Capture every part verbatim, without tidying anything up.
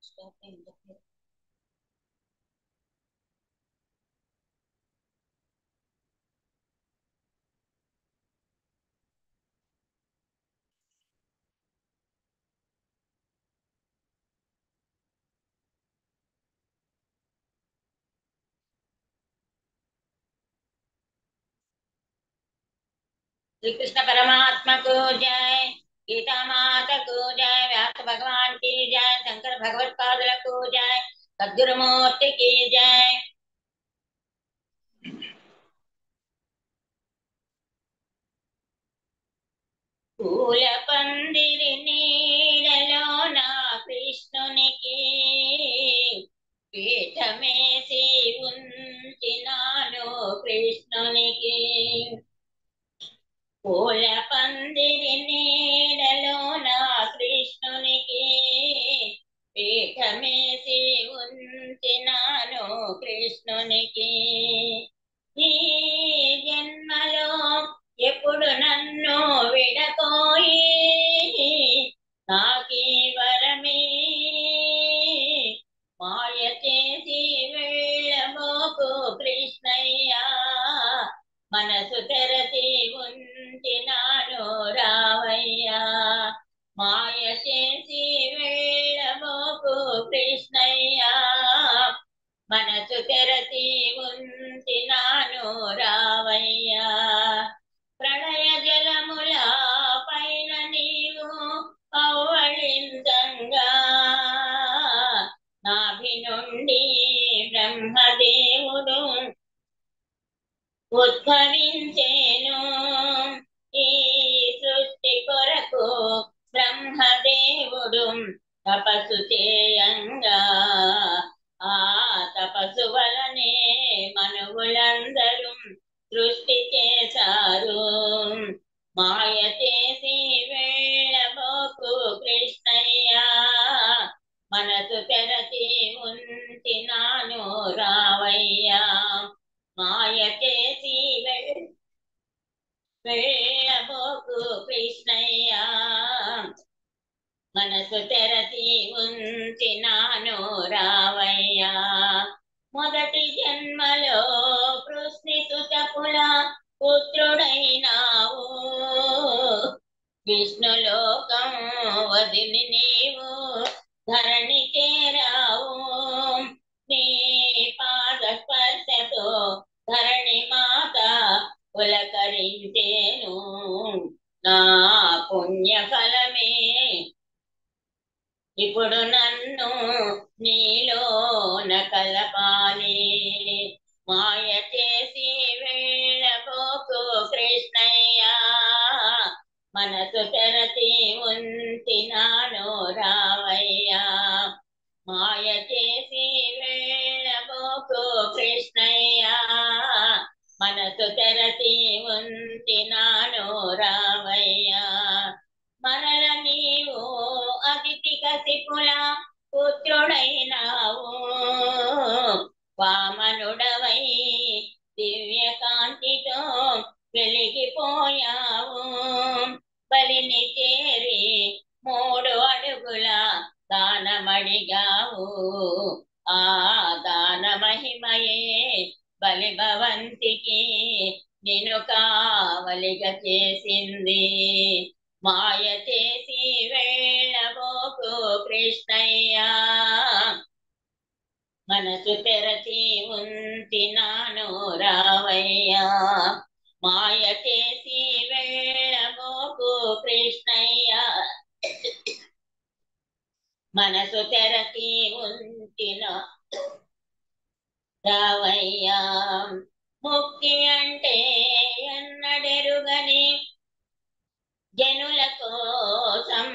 श्री कृष्ण परमात्मा को जय। गीता माता को जय। व्यास भगवान की जय। शंकर भगवत पादल को जय। सद्गुरु मूर्ति की जय। పూల పందిరి నీడలోన కృష్ణునికి పీఠమేసి ఉంచినాను కృష్ణునికి. పూల పందిరి నీడలోన కృష్ణునికి పీఠమేసి ఉంచినాను కృష్ణునికి. ఈ జన్మలో ఎప్పుడు నన్ను విడపోయి నాకీ వరమే మాయ చేసి వెళ్ళబోకు కృష్ణయ్యా. మనసు తెరచి ఉంచినాను రావయ్యా. మాయ చేసి వెళ్ళబోకు కృష్ణయ్యా. మనసు తెరచి ఉంచినాను రావయ్యా. ప్రళయ జలముల పైన నీవు పౌవళించంగా నాభి నుండి బ్రహ్మదేవుడు ఉద్భవించేను. ఈ సృష్టి కొరకు బ్రహ్మదేవుడు తపస్సు చేయంగా ఆ తపస్సు వలనే మనువులందరూ సృష్టి చేశారు. మాయ చేసి వెళ్ళబోకు కృష్ణయ్యా. మనసు తెరచి ఉంచినాను రావయ్యా. మాయ చేసి వెళ్ళబోకు కృష్ణయ్యా. మనసు తెరచి ఉంచినాను రావయ్యా. మొదటి జన్మలో కృష్ణి సుతపుల పుత్రుడైనావు. విష్ణులోకం వదిలి నీవు ధరణి చేరావు. నీ పాద స్పర్శతో ధరణి మాత పులకరించేను. నా పుణ్య ఫలమే ఇప్పుడు నన్ను నీలోన కలపాలి. మాయ చేసి వెళ్ళబోకు కృష్ణయ్యా. మనసు తెరచి ఉంచినాను రావయ్యా. మాయ చేసి వెళ్ళబోకు కృష్ణయ్యా. మనసు తెరచి ఉంచినాను రావయ్యా. మరల నీవు అతిథి కసిపుల పుత్రుడైనావు. వామనుడవై దివ్య కాంతితో వెలిగిపోయావు. బలిని చేరి మూడు అడుగుల దానమడిగావు. ఆ దాన మహిమయే బలి భవంతికి నిన్ను కావలిగా చేసింది. మాయ చేసి వెళ్ళబోకు కృష్ణయ్యా. మనసు తెరచి ఉంచినాను రావయ్యా. మాయ చేసి వెళ్ళబోకు కృష్ణయ్యా. మనసు తెరచి ఉంచిన రావయ్యా. ముక్తి అంటే ఎన్నడెరుగని జనుల కోసం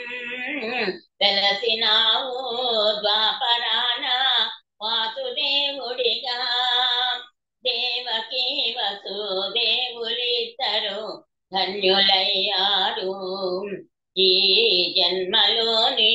వెలసినావు ద్వాపరాన వాసుదేవుడిగా. దేవకీ వసుదేవులిద్దరు ధన్యులయ్యారు. ఈ జన్మలోని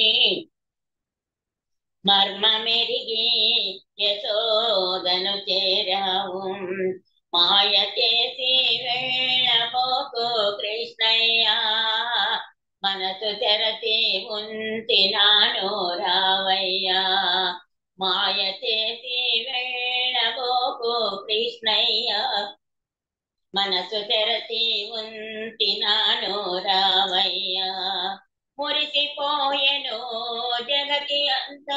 మర్మమెరిగి యశోదను చేరావు. మాయ చేసి వెళ్ళబోకు కృష్ణయ్యా. మనసు తెరచి ఉంచినాను రావయ్యా. మాయ చేసి వెళ్ళబోకు కృష్ణయ్య మనసు తెరచి ఉంచినాను రావయ్య మురిసిపోయెను జగతి అంతా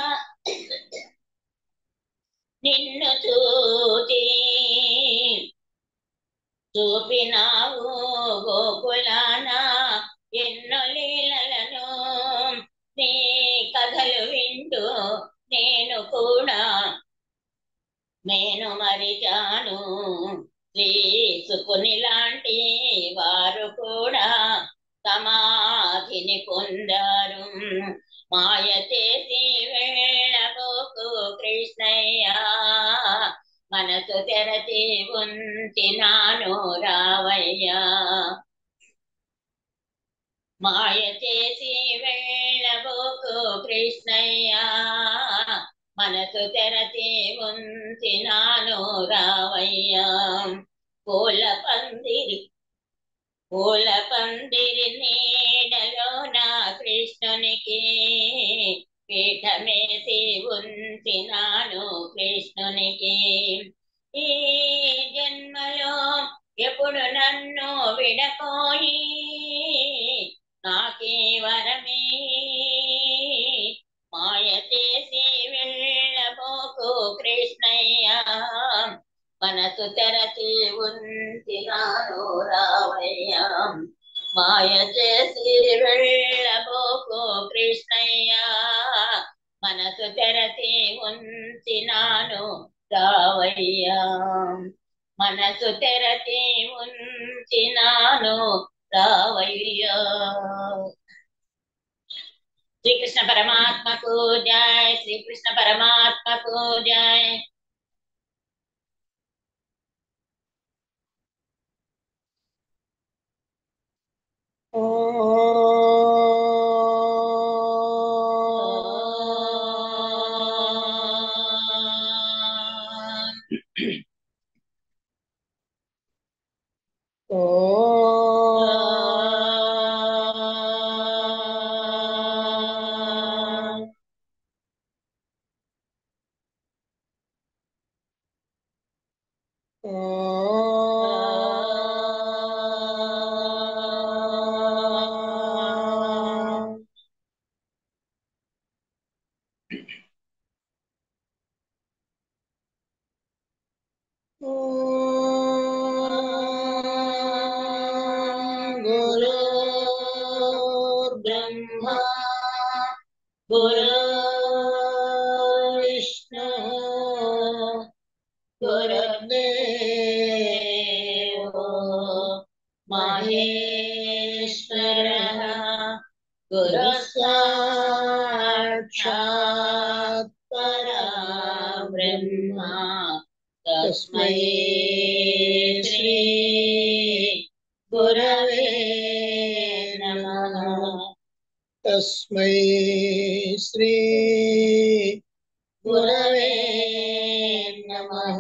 నిన్ను చూచి చూపినావు గోకులాన ఎన్నో లీలలను నీ కథలు వింటూ నేను కూడా నేను మరిచాను శ్రీ సుకుని లాంటి వారు కూడా సమాధిని పొందారు మాయ చేసి వెళ్ళబోకు కృష్ణయ్య మనసు తెరచి ఉంచినాను రావయ్య మాయ చేసి వెళ్ళబోకు కృష్ణయ్య మనసు తెరచి ఉంచినాను రావయ్య పూల పందిరి పూల పందిరి నీడలో నా కృష్ణునికి పీఠమేసి ఉంచినాను కృష్ణునికి ఈ జన్మలో ఎప్పుడు నన్ను విడపోయి నాకే వరమే మాయ చేసి వెళ్ళబోకు కృష్ణయ్య మనసు తెరచి ఉంచినాను రావయ్య మాయ చేసి వెళ్ళబోకు కృష్ణయ్య మనసు తెరచి ఉంచినాను రావయ్య మనసు తెరచి ఉంచినాను రావయ్య శ్రీకృష్ణ పరమాత్మకు జై శ్రీకృష్ణ పరమాత్మకు జై गुरुर्ब्रह्मा गुरुर्विष्णु गुरुर्देवो महेश्वरः गुरुसाक्षात् परब्रह्मा तस्मै श्री गुरवे नमः तस्मै श्री गुरवे नमः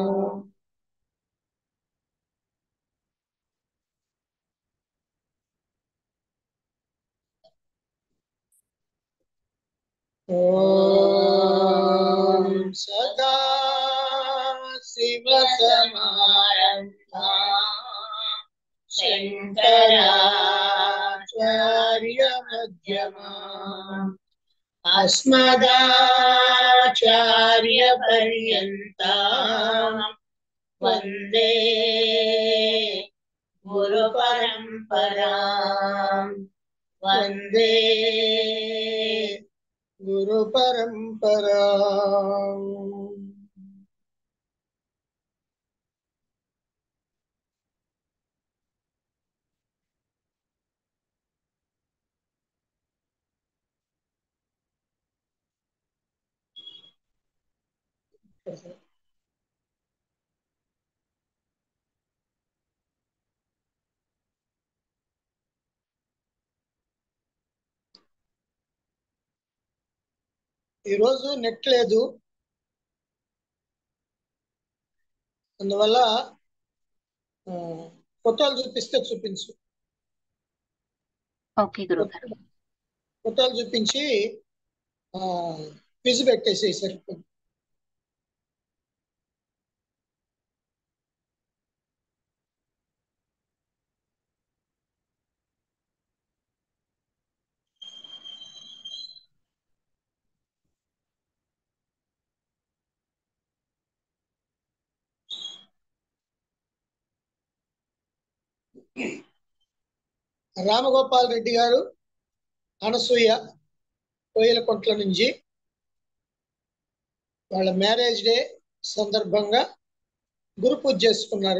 ॐ सदा शिवसमारम्भाम् शङ्कराचार्यमध्यमाम् अस्मदाचार्यपर्यन्ताम् वन्दे गुरुपरम्पराम् वन्दे गुरुपरम्पराम् ఈరోజు నెట్ లేదు, అందువల్ల ఫోటోలు చూపిస్తే చూపించు. ఓకే గురుగారు. ఫోటోలు చూపించి క్విజ్ పెట్టేసి సరిపోతుంది. రామగోపాల్ రెడ్డి గారు అనసూయ కోయిలకుంట్ల నుంచి వాళ్ళ మ్యారేజ్ డే సందర్భంగా గురు పూజ చేసుకున్నారు.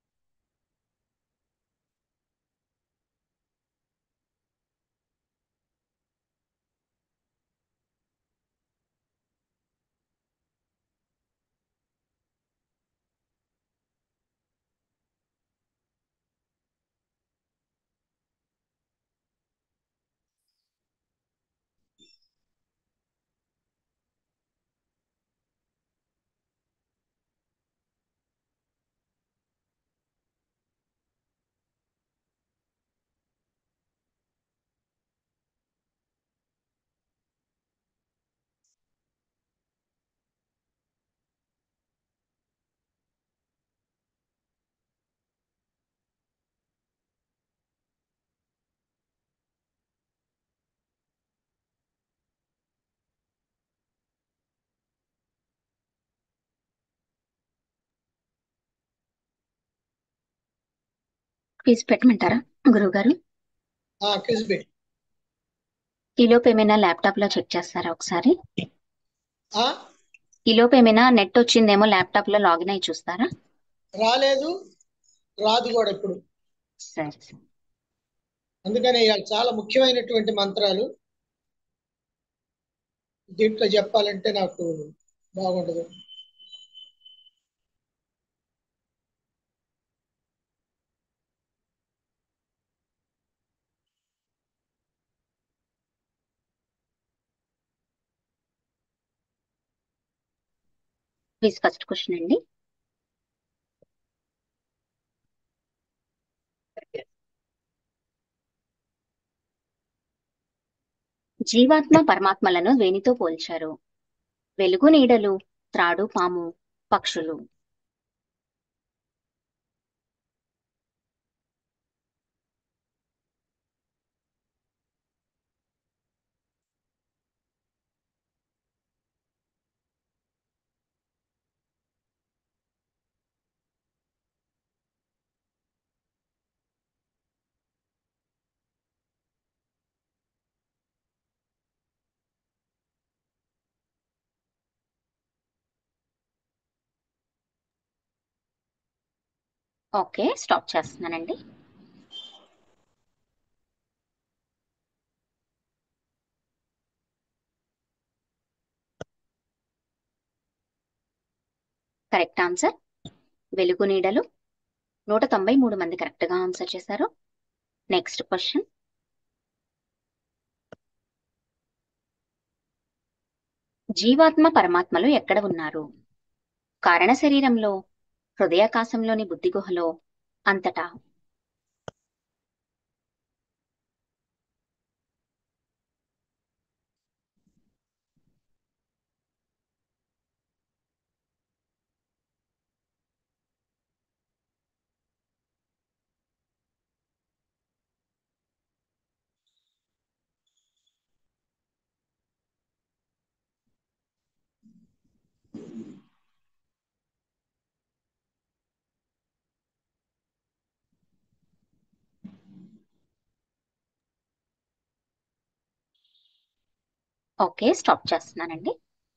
క్విజ్ పెట్టమంటారా గురువుగారు? ఆ క్విజ్ పెట్టి ఈలోపు ఏమైనా ల్యాప్టాప్ లో చెక్ చేస్తారా ఒకసారి? ఆ ఈలోపు ఏమైనా నెట్ వచ్చిందేమో ల్యాప్టాప్ లో లాగిన్ అయి చూస్తారా? రాలేదు, రాదు కూడా ఇప్పుడు. సరే సరే. అందుకని ఇవాళ చాలా ముఖ్యమైనటువంటి మంత్రాలు దీంట్లో చెప్పాలంటే నాకు బాగుండదు. క్విజ్ ఫస్ట్ క్వశ్చన్ అండి. జీవాత్మ పరమాత్మలను దేనితో పోల్చారు? వెలుగు నీడలు, త్రాడు పాము, పక్షులు. ఓకే, స్టాప్ చేస్తున్నానండి. కరెక్ట్ ఆన్సర్ వెలుగు నీడలు. నూట తొంభై మూడు మంది కరెక్ట్ గా ఆన్సర్ చేశారు. Next question. జీవాత్మ పరమాత్మలు ఎక్కడ ఉన్నారు? కారణ శరీరంలో, హృదయాకాశంలోని బుద్ధి గుహలో, అంతటా. ఓకే, స్టాప్ చేస్తున్నానండి.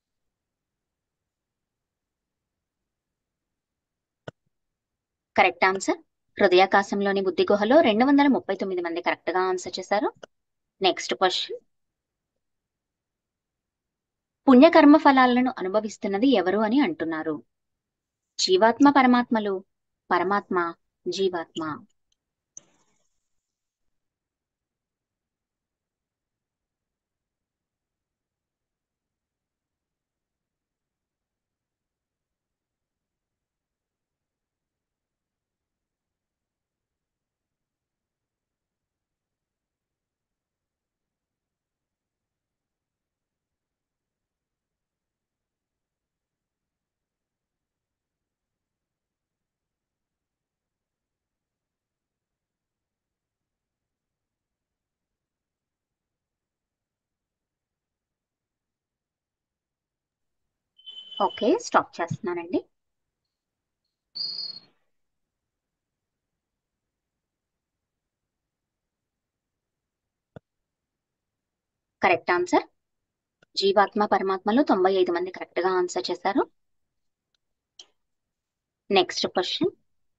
కరెక్ట్ ఆన్సర్ హృదయాకాశంలోని బుద్ధి గుహలో రెండు వందల ముప్పై తొమ్మిది మంది కరెక్ట్ గా ఆన్సర్ చేశారు. Next question. పుణ్యకర్మ ఫలాలను అనుభవిస్తున్నది ఎవరు అని అంటున్నారు? జీవాత్మ పరమాత్మలు, పరమాత్మ జీవాత్మ. ఓకే, స్టాప్ చేస్తున్నానండి. కరెక్ట్ ఆన్సర్ జీవాత్మ పరమాత్మలు తొంభై ఐదు మంది కరెక్ట్ గా ఆన్సర్ చేశారు. Next question.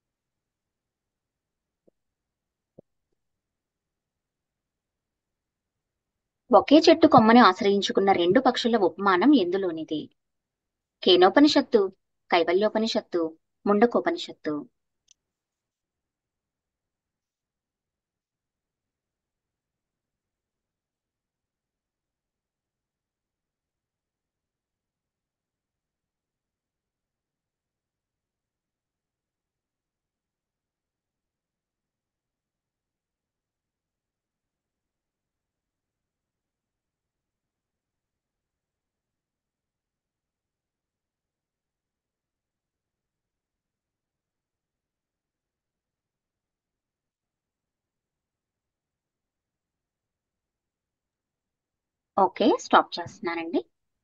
ఒకే చెట్టు కొమ్మని ఆశ్రయించుకున్న రెండు పక్షుల ఉపమానం ఎందులోనిది? కేనోపనిషత్తు, కైవల్యోపనిషత్తు, ముండకోపనిషత్తు. ఓకే, స్టాప్ చేస్తున్నానండి.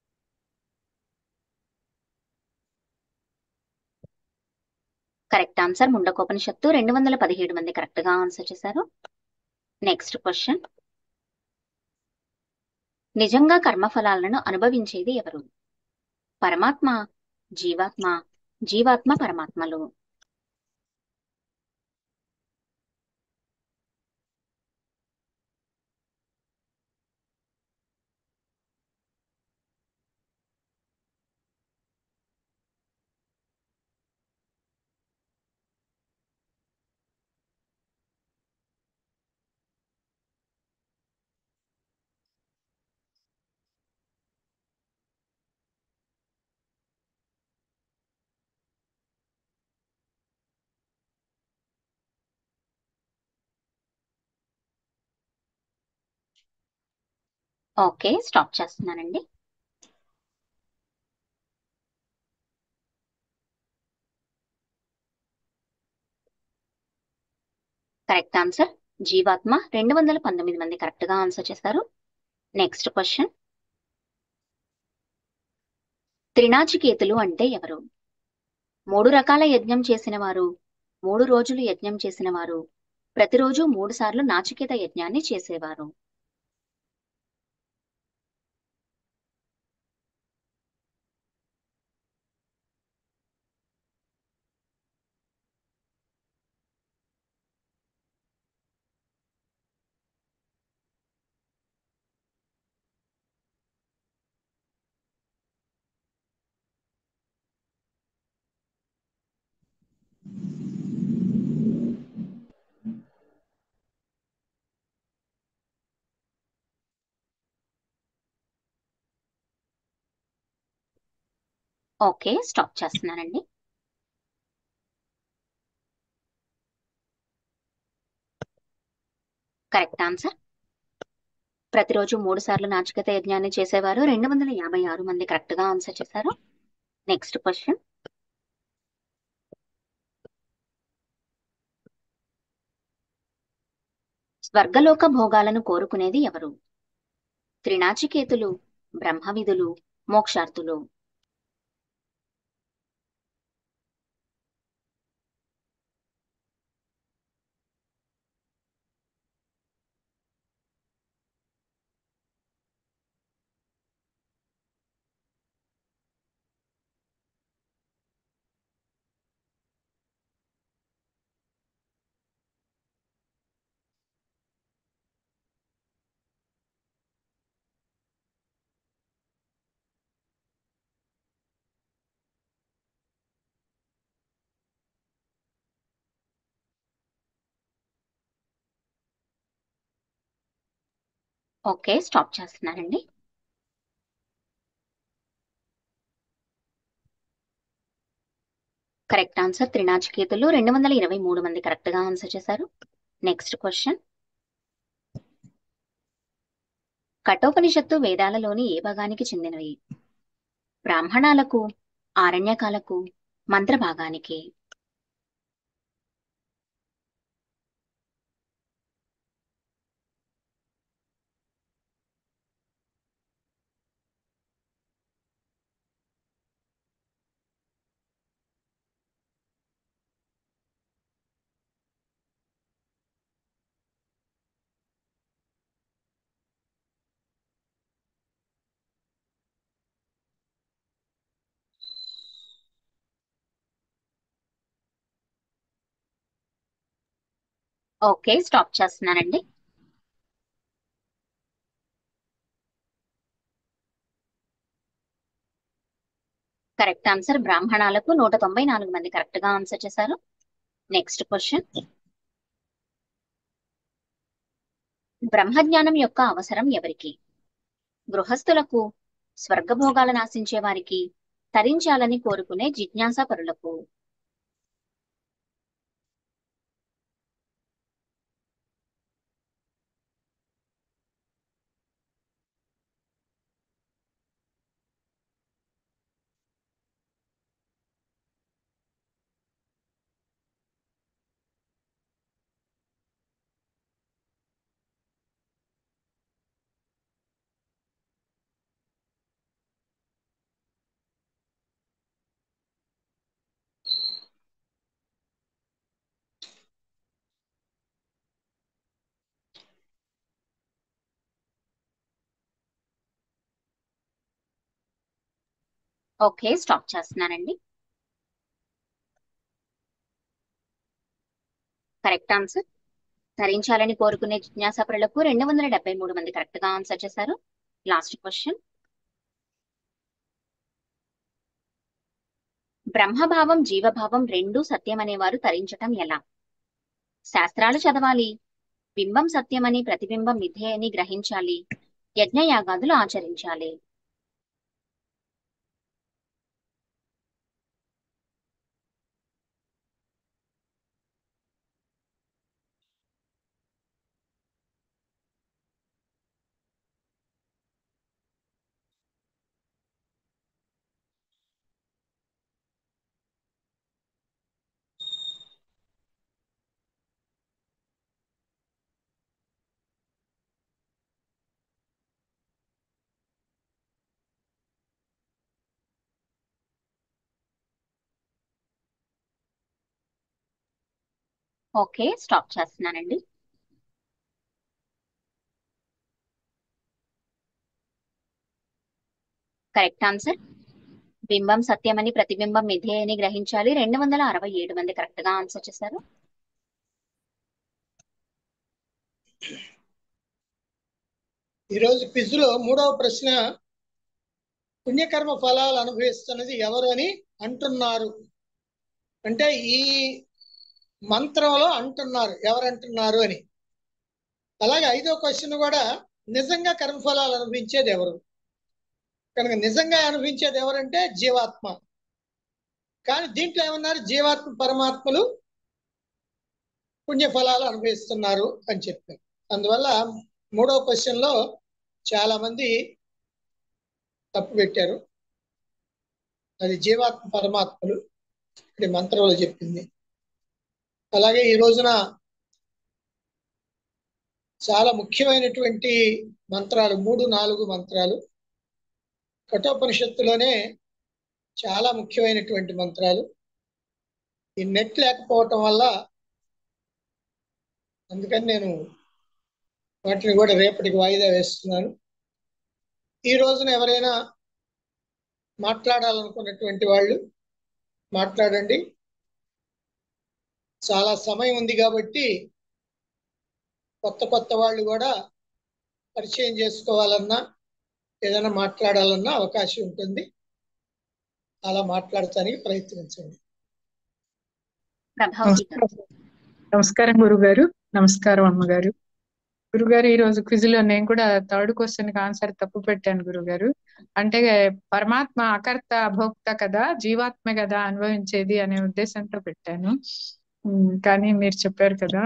కరెక్ట్ ఆన్సర్ ముండకోపనిషత్తు. రెండు వందల పదిహేడు మంది కరెక్ట్ గా ఆన్సర్ చేశారు. Next question. నిజంగా కర్మఫలాలను అనుభవించేది ఎవరు? పరమాత్మ, జీవాత్మ, జీవాత్మ పరమాత్మలు. ఓకే, స్టాప్ చేస్తున్నానండి. కరెక్ట్ ఆన్సర్ జీవాత్మ. రెండు వందల పంతొమ్మిది మంది కరెక్ట్ గా ఆన్సర్ చేశారు. Next question. త్రినాచికేతులు అంటే ఎవరు? మూడు రకాల యజ్ఞం చేసిన వారు, మూడు రోజులు యజ్ఞం చేసిన వారు, ప్రతిరోజు మూడు సార్లు నాచికేత యజ్ఞాన్ని చేసేవారు. ఓకే, స్టాప్ చేస్తున్నానండి. కరెక్ట్ ఆన్సర్ ప్రతిరోజు మూడు సార్లు నాచికేత యజ్ఞాన్ని చేసేవారు. రెండు వందల యాభై ఆరు మంది కరెక్ట్ గా ఆన్సర్ చేశారు. Next question. స్వర్గలోక భోగాలను కోరుకునేది ఎవరు? త్రినాచికేతులు, బ్రహ్మవిధులు, మోక్షార్థులు. ఓకే, స్టాప్ చేస్తున్నానండి. కరెక్ట్ ఆన్సర్ త్రినాచికేతులు. రెండు వందల ఇరవై మూడు మంది కరెక్ట్ గా ఆన్సర్ చేశారు. Next question. కఠోపనిషత్తు వేదాలలోని ఏ భాగానికి చెందినవి? బ్రాహ్మణాలకు, ఆరణ్యకాలకు, మంత్ర భాగానికి. ఓకే, స్టాప్ చేస్తున్నానండి. కరెక్ట్ ఆన్సర్ బ్రాహ్మణాలకు నూట తొంభై నాలుగు మంది కరెక్ట్ గా ఆన్సర్ చేశారు. Next question. బ్రహ్మజ్ఞానం యొక్క అవసరం ఎవరికి? గృహస్థులకు, స్వర్గభోగాలను ఆశించే వారికి, తరించాలని కోరుకునే జిజ్ఞాసాపరులకు. ఓకే, స్టాప్ చేస్తున్నానండి. కరెక్ట్ ఆన్సర్ తరించాలని కోరుకునే జిజ్ఞాసాపరులకు రెండు వందల డెబ్బై మూడు మంది కరెక్ట్ గా ఆన్సర్ చేశారు. Last question. బ్రహ్మభావం జీవభావం రెండూ సత్యమనేవారు తరించటం ఎలా? శాస్త్రాలు చదవాలి, బింబం సత్యమని ప్రతిబింబం మిథ్యే అని గ్రహించాలి, యజ్ఞయాగాదులు ఆచరించాలి. ఓకే, స్టాప్ చేస్తున్నానండి. కరెక్ట్ ఆన్సర్ బింబం సత్యమని ప్రతిబింబం మిథ్యే అని గ్రహించాలి. రెండు వందల అరవై ఏడు మంది కరెక్ట్ గా ఆన్సర్ చేశారు. ఈరోజు క్విజ్ లో మూడవ ప్రశ్న, పుణ్యకర్మ ఫలాలు అనుభవిస్తున్నది ఎవరు అని అంటున్నారు అంటే ఈ మంత్రంలో అంటున్నారు, ఎవరు అంటున్నారు అని. అలాగే ఐదో క్వశ్చన్ కూడా, నిజంగా కర్మఫలాలు అనుభవించేది ఎవరు? కనుక నిజంగా అనుభవించేది ఎవరంటే జీవాత్మ. కానీ దీంట్లో ఏమన్నారు, జీవాత్మ పరమాత్మలు పుణ్యఫలాలు అనుభవిస్తున్నారు అని చెప్పారు. అందువల్ల మూడవ క్వశ్చన్ లో చాలా మంది తప్పు పెట్టారు. అది జీవాత్మ పరమాత్మలు ఇక్కడ మంత్రంలో చెప్పింది. అలాగే ఈ రోజున చాలా ముఖ్యమైనటువంటి మంత్రాలు, మూడు నాలుగు మంత్రాలు కఠోపనిషత్తులోనే చాలా ముఖ్యమైనటువంటి మంత్రాలు. ఈ నెట్ లేకపోవటం వల్ల అందుకని నేను వాటిని కూడా రేపటికి వాయిదా వేస్తున్నాను. ఈ రోజున ఎవరైనా మాట్లాడాలనుకున్నటువంటి వాళ్ళు మాట్లాడండి. చాలా సమయం ఉంది కాబట్టి కొత్త కొత్త వాళ్ళు కూడా పరిచయం చేసుకోవాలన్నా ఏదైనా మాట్లాడాలన్నా అవకాశం ఉంటుంది. అలా మాట్లాడటానికి ప్రయత్నించండి. నమస్కారం గురుగారు. నమస్కారం అమ్మగారు. గురుగారు, ఈ రోజు క్విజ్ లో నేను కూడా థర్డ్ క్వశ్చన్ కి ఆన్సర్ తప్పు పెట్టాను గురుగారు. అంటే పరమాత్మ అకర్త అభోక్త కదా, జీవాత్మ కదా అనుభవించేది అనే ఉద్దేశంతో పెట్టాను. కానీ మీరు చెప్పారు కదా.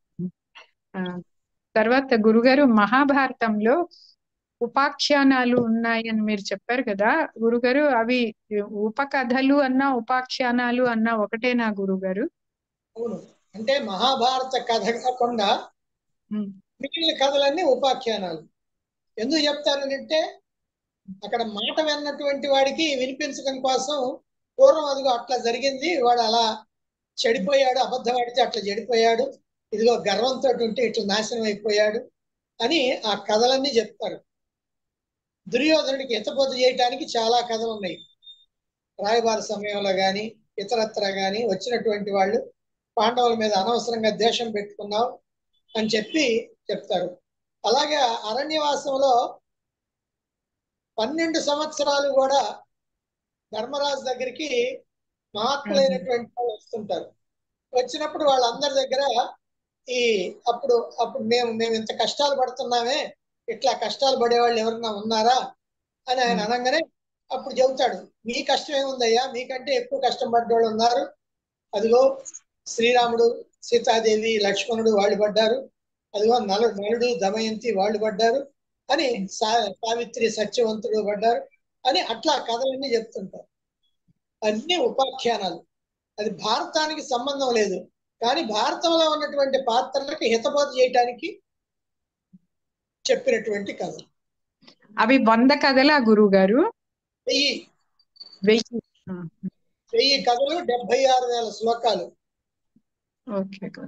తర్వాత గురుగారు, మహాభారతంలో ఉపాఖ్యానాలు ఉన్నాయని మీరు చెప్పారు కదా గురుగారు, అవి ఉపకథలు అన్నా ఉపాఖ్యానాలు అన్నా ఒకటేనా గురుగారు? అవును, అంటే మహాభారత కథ కాకుండా మిగిలిన కథలన్నీ ఉపాఖ్యానాలు. ఎందుకు చెప్తారంటే అక్కడ మాట విన్నటువంటి వాడికి వినిపించడం కోసం, పూర్వం అదిగో అట్లా జరిగింది, వాడు అలా చెడిపోయాడు, అబద్ధం ఆడితే అట్లా చెడిపోయాడు, ఇదిగో గర్వంతో ఉంటే ఇట్లా నాశనం అయిపోయాడు అని ఆ కథలన్నీ చెప్తారు. దుర్యోధనుడికి హితబోధ చేయడానికి చాలా కథలు ఉన్నాయి. రాయబార సమయంలో కానీ ఇతరత్ర కానీ వచ్చినటువంటి వాళ్ళు పాండవుల మీద అనవసరంగా ద్వేషం పెట్టుకున్నావు, అని చెప్పి చెప్తారు. అలాగే అరణ్యవాసంలో పన్నెండు సంవత్సరాలు కూడా ధర్మరాజు దగ్గరికి మహాత్ములైనటువంటి వాళ్ళు వస్తుంటారు. వచ్చినప్పుడు వాళ్ళందరి దగ్గర ఈ అప్పుడు అప్పుడు మేము మేము ఇంత కష్టాలు పడుతున్నామే, ఇట్లా కష్టాలు పడేవాళ్ళు ఎవరన్నా ఉన్నారా అని ఆయన అనగానే అప్పుడు చెబుతాడు, మీ కష్టం ఏముందయ్యా, మీకంటే ఎక్కువ కష్టం పడ్డవాళ్ళు ఉన్నారు. అదిగో శ్రీరాముడు, సీతాదేవి, లక్ష్మణుడు వాళ్ళు పడ్డారు, అదిగో నల నలుడు, దమయంతి వాళ్ళు పడ్డారు అని, సా సావిత్రి, సత్యవంతుడు పడ్డారు అని అట్లా కథలన్నీ చెప్తుంటారు. అన్ని ఉపాఖ్యానాలు. అది భారతానికి సంబంధం లేదు, కానీ భారతంలో ఉన్నటువంటి పాత్రలకి హితబోధ చేయటానికి చెప్పినటువంటి కథలు. అవి వంద కథలా గురువు గారు? వెయ్యి వెయ్యి వెయ్యి కథలు, డెబ్బై ఆరు వేల శ్లోకాలు. ఓకే గురు,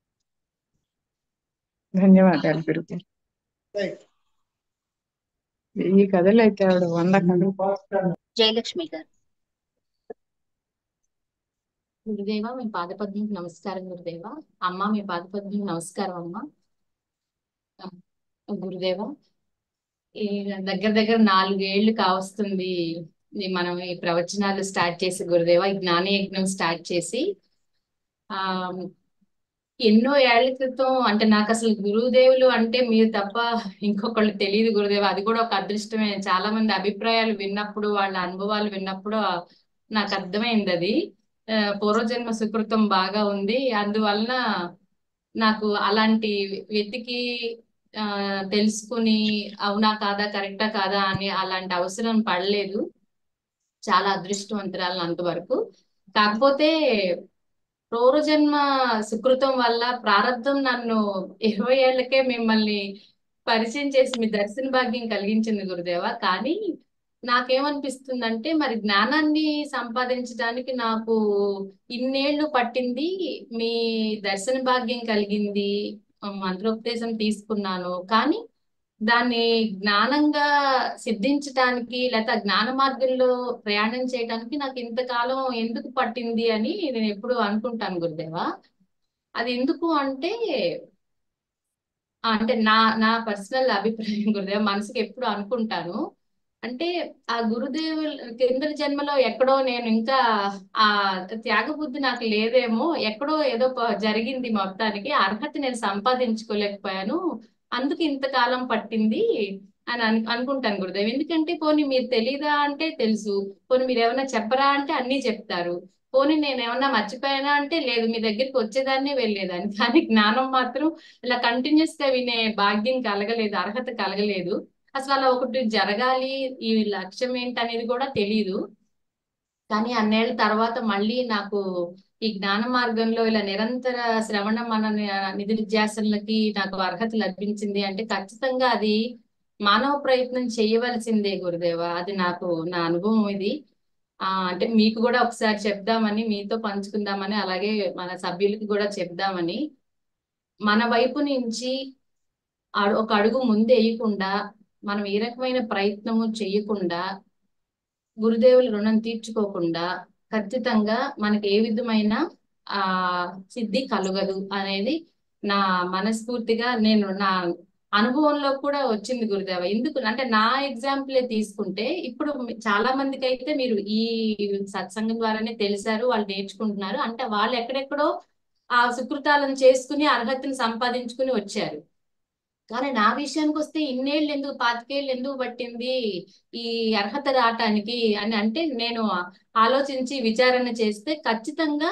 ధన్యవాదాలు గురుగారు. రైట్. వెయ్యి కథలు అయితే ఆవిడ వంద కథలు. జయలక్ష్మి గారు. గురుదేవ, మీ పాదపద్మకి నమస్కారం గురుదేవ. అమ్మ, మీ పాదపద్మకి నమస్కారం అమ్మ. గురుదేవ, ఈ దగ్గర దగ్గర నాలుగేళ్లు కావస్తుంది మనం ఈ ప్రవచనాలు స్టార్ట్ చేసి గురుదేవ, ఈ జ్ఞానయజ్ఞం స్టార్ట్ చేసి. ఆ ఎన్నో ఏళ్ల క్రితం, అంటే నాకు అసలు గురుదేవులు అంటే మీరు తప్ప ఇంకొకళ్ళు తెలియదు గురుదేవ. అది కూడా ఒక అదృష్టమే. చాలా మంది అభిప్రాయాలు విన్నప్పుడు, వాళ్ళ అనుభవాలు విన్నప్పుడు నాకు అర్థమైంది అది పూర్వజన్మ సుకృతం బాగా ఉంది. అందువలన నాకు అలాంటి వెతికి ఆ తెలుసుకుని అవునా కాదా, కరెక్టా కాదా అని అలాంటి అవసరం పడలేదు. చాలా అదృష్టవంతురాలను అంతవరకు. కాకపోతే పూర్వజన్మ సుకృతం వల్ల ప్రారంధం నన్ను ఇరవై ఏళ్లకే మిమ్మల్ని పరిచయం చేసి మీ దర్శన భాగ్యం కలిగించింది గురుదేవ. కానీ నాకేమనిపిస్తుందంటే, మరి జ్ఞానాన్ని సంపాదించడానికి నాకు ఇన్నేళ్లు పట్టింది, మీ దర్శన భాగ్యం కలిగింది, మంత్రోపదేశం తీసుకున్నాను, కానీ దాన్ని జ్ఞానంగా సిద్ధించటానికి లేకపోతే జ్ఞాన మార్గంలో ప్రయాణం చేయడానికి నాకు ఇంతకాలం ఎందుకు పట్టింది అని నేను ఎప్పుడు అనుకుంటాను గురుదేవ. అది ఎందుకు అంటే అంటే నా నా పర్సనల్ అభిప్రాయం గురుదేవ, మనసుకి ఎప్పుడు అనుకుంటాను. అంటే ఆ గురుదేవుల కిందటి జన్మలో ఎక్కడో నేను ఇంకా ఆ త్యాగబుద్ధి నాకు లేదేమో, ఎక్కడో ఏదో జరిగింది, మొత్తానికి అర్హత నేను సంపాదించుకోలేకపోయాను, అందుకు ఇంతకాలం పట్టింది అని అను అనుకుంటాను గురుదేవ్. ఎందుకంటే పోనీ మీరు తెలీదా అంటే తెలుసు, పోనీ మీరు ఏమైనా చెప్పరా అంటే అన్ని చెప్తారు, పోనీ నేను ఏమన్నా మర్చిపోయానా అంటే లేదు, మీ దగ్గరికి వచ్చేదాన్ని వెళ్ళేదాన్ని. కానీ జ్ఞానం మాత్రం ఇలా కంటిన్యూస్ గా వినే భాగ్యం కలగలేదు, అర్హత కలగలేదు. అసలు అలా ఒకటి జరగాలి, ఈ లక్ష్యం ఏంటనేది కూడా తెలీదు. కానీ అన్నేళ్ల తర్వాత మళ్ళీ నాకు ఈ జ్ఞాన మార్గంలో ఇలా నిరంతర శ్రవణ మన నిధి నిధ్యాసనలకి నాకు అర్హత లభించింది అంటే ఖచ్చితంగా అది మానవ ప్రయత్నం చేయవలసిందే గురుదేవ. అది నాకు నా అనుభవం ఇది. ఆ అంటే మీకు కూడా ఒకసారి చెప్దామని, మీతో పంచుకుందామని, అలాగే మన సభ్యులకి కూడా చెప్దామని, మన వైపు నుంచి ఒక అడుగు ముందు వేయకుండా, మనం ఏ రకమైన ప్రయత్నము చేయకుండా, గురుదేవుల రుణం తీర్చుకోకుండా ఖచ్చితంగా మనకి ఏ విధమైన ఆ సిద్ధి కలగదు అనేది నా మనస్ఫూర్తిగా, నేను నా అనుభవంలో కూడా వచ్చింది గురుదేవ. ఎందుకు అంటే నా ఎగ్జాంపులే తీసుకుంటే, ఇప్పుడు చాలా మందికి అయితే మీరు ఈ సత్సంగం ద్వారానే తెలిసారు, వాళ్ళు నేర్చుకుంటున్నారు, అంటే వాళ్ళు ఎక్కడెక్కడో ఆ సుకృతాలను చేసుకుని అర్హతను సంపాదించుకుని వచ్చారు. కానీ నా విషయానికి వస్తే ఇన్నేళ్ళు ఎందుకు, పాతికేళ్ళు ఎందుకు పట్టింది ఈ అర్హత రావటానికి అని అంటే, నేను ఆలోచించి విచారణ చేస్తే ఖచ్చితంగా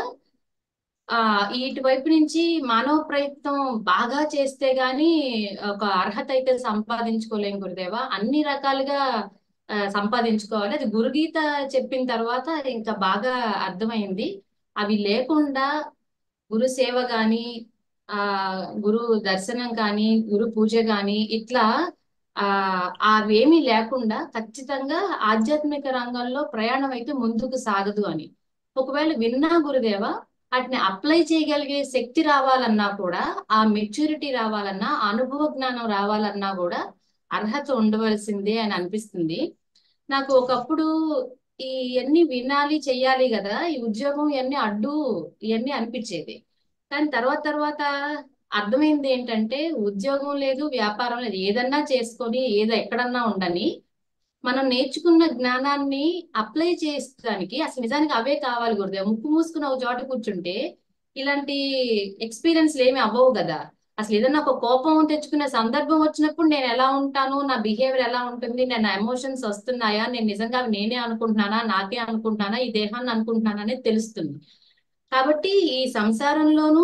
ఆ ఇటువైపు నుంచి మానవ ప్రయత్నం బాగా చేస్తే గాని ఒక అర్హత అయితే సంపాదించుకోలేం గురుదేవ. అన్ని రకాలుగా సంపాదించుకోవాలి. అది గురుగీత చెప్పిన తర్వాత ఇంకా బాగా అర్థమైంది. అవి లేకుండా గురు సేవ గాని, ఆ గురు దర్శనం కానీ, గురు పూజ కానీ, ఇట్లా ఆ అవేమీ లేకుండా ఖచ్చితంగా ఆధ్యాత్మిక రంగంలో ప్రయాణం అయితే ముందుకు సాగదు అని. ఒకవేళ విన్నా గురుదేవ, వాటిని అప్లై చేయగలిగే శక్తి రావాలన్నా కూడా, ఆ మెచ్యూరిటీ రావాలన్నా, అనుభవ జ్ఞానం రావాలన్నా కూడా అర్హత ఉండవలసిందే అని అనిపిస్తుంది నాకు. ఒకప్పుడు ఇవన్నీ వినాలి, చెయ్యాలి కదా, ఈ ఉద్యోగం ఇవన్నీ అడ్డు ఇవన్నీ అనిపించేది. కానీ తర్వాత తర్వాత అర్థమైంది ఏంటంటే ఉద్యోగం లేదు, వ్యాపారం లేదు, ఏదన్నా చేసుకొని ఏదో ఎక్కడన్నా ఉండని మనం నేర్చుకున్న జ్ఞానాన్ని అప్లై చేసడానికి అసలు నిజానికి అవే కావాలి గురుదేవ్. ముక్కు మూసుకుని ఒక చోట కూర్చుంటే ఇలాంటి ఎక్స్పీరియన్స్లు ఏమి అవ్వవు కదా. అసలు ఏదన్నా ఒక కోపం తెచ్చుకునే సందర్భం వచ్చినప్పుడు నేను ఎలా ఉంటాను, నా బిహేవియర్ ఎలా ఉంటుంది, నా ఎమోషన్స్ వస్తున్నాయా, నేను నిజంగా నేనే అనుకుంటున్నానా, నాకే అనుకుంటున్నానా, ఈ దేహాన్ని అనుకుంటున్నానా అనేది తెలుస్తుంది. కాబట్టి ఈ సంసారంలోనూ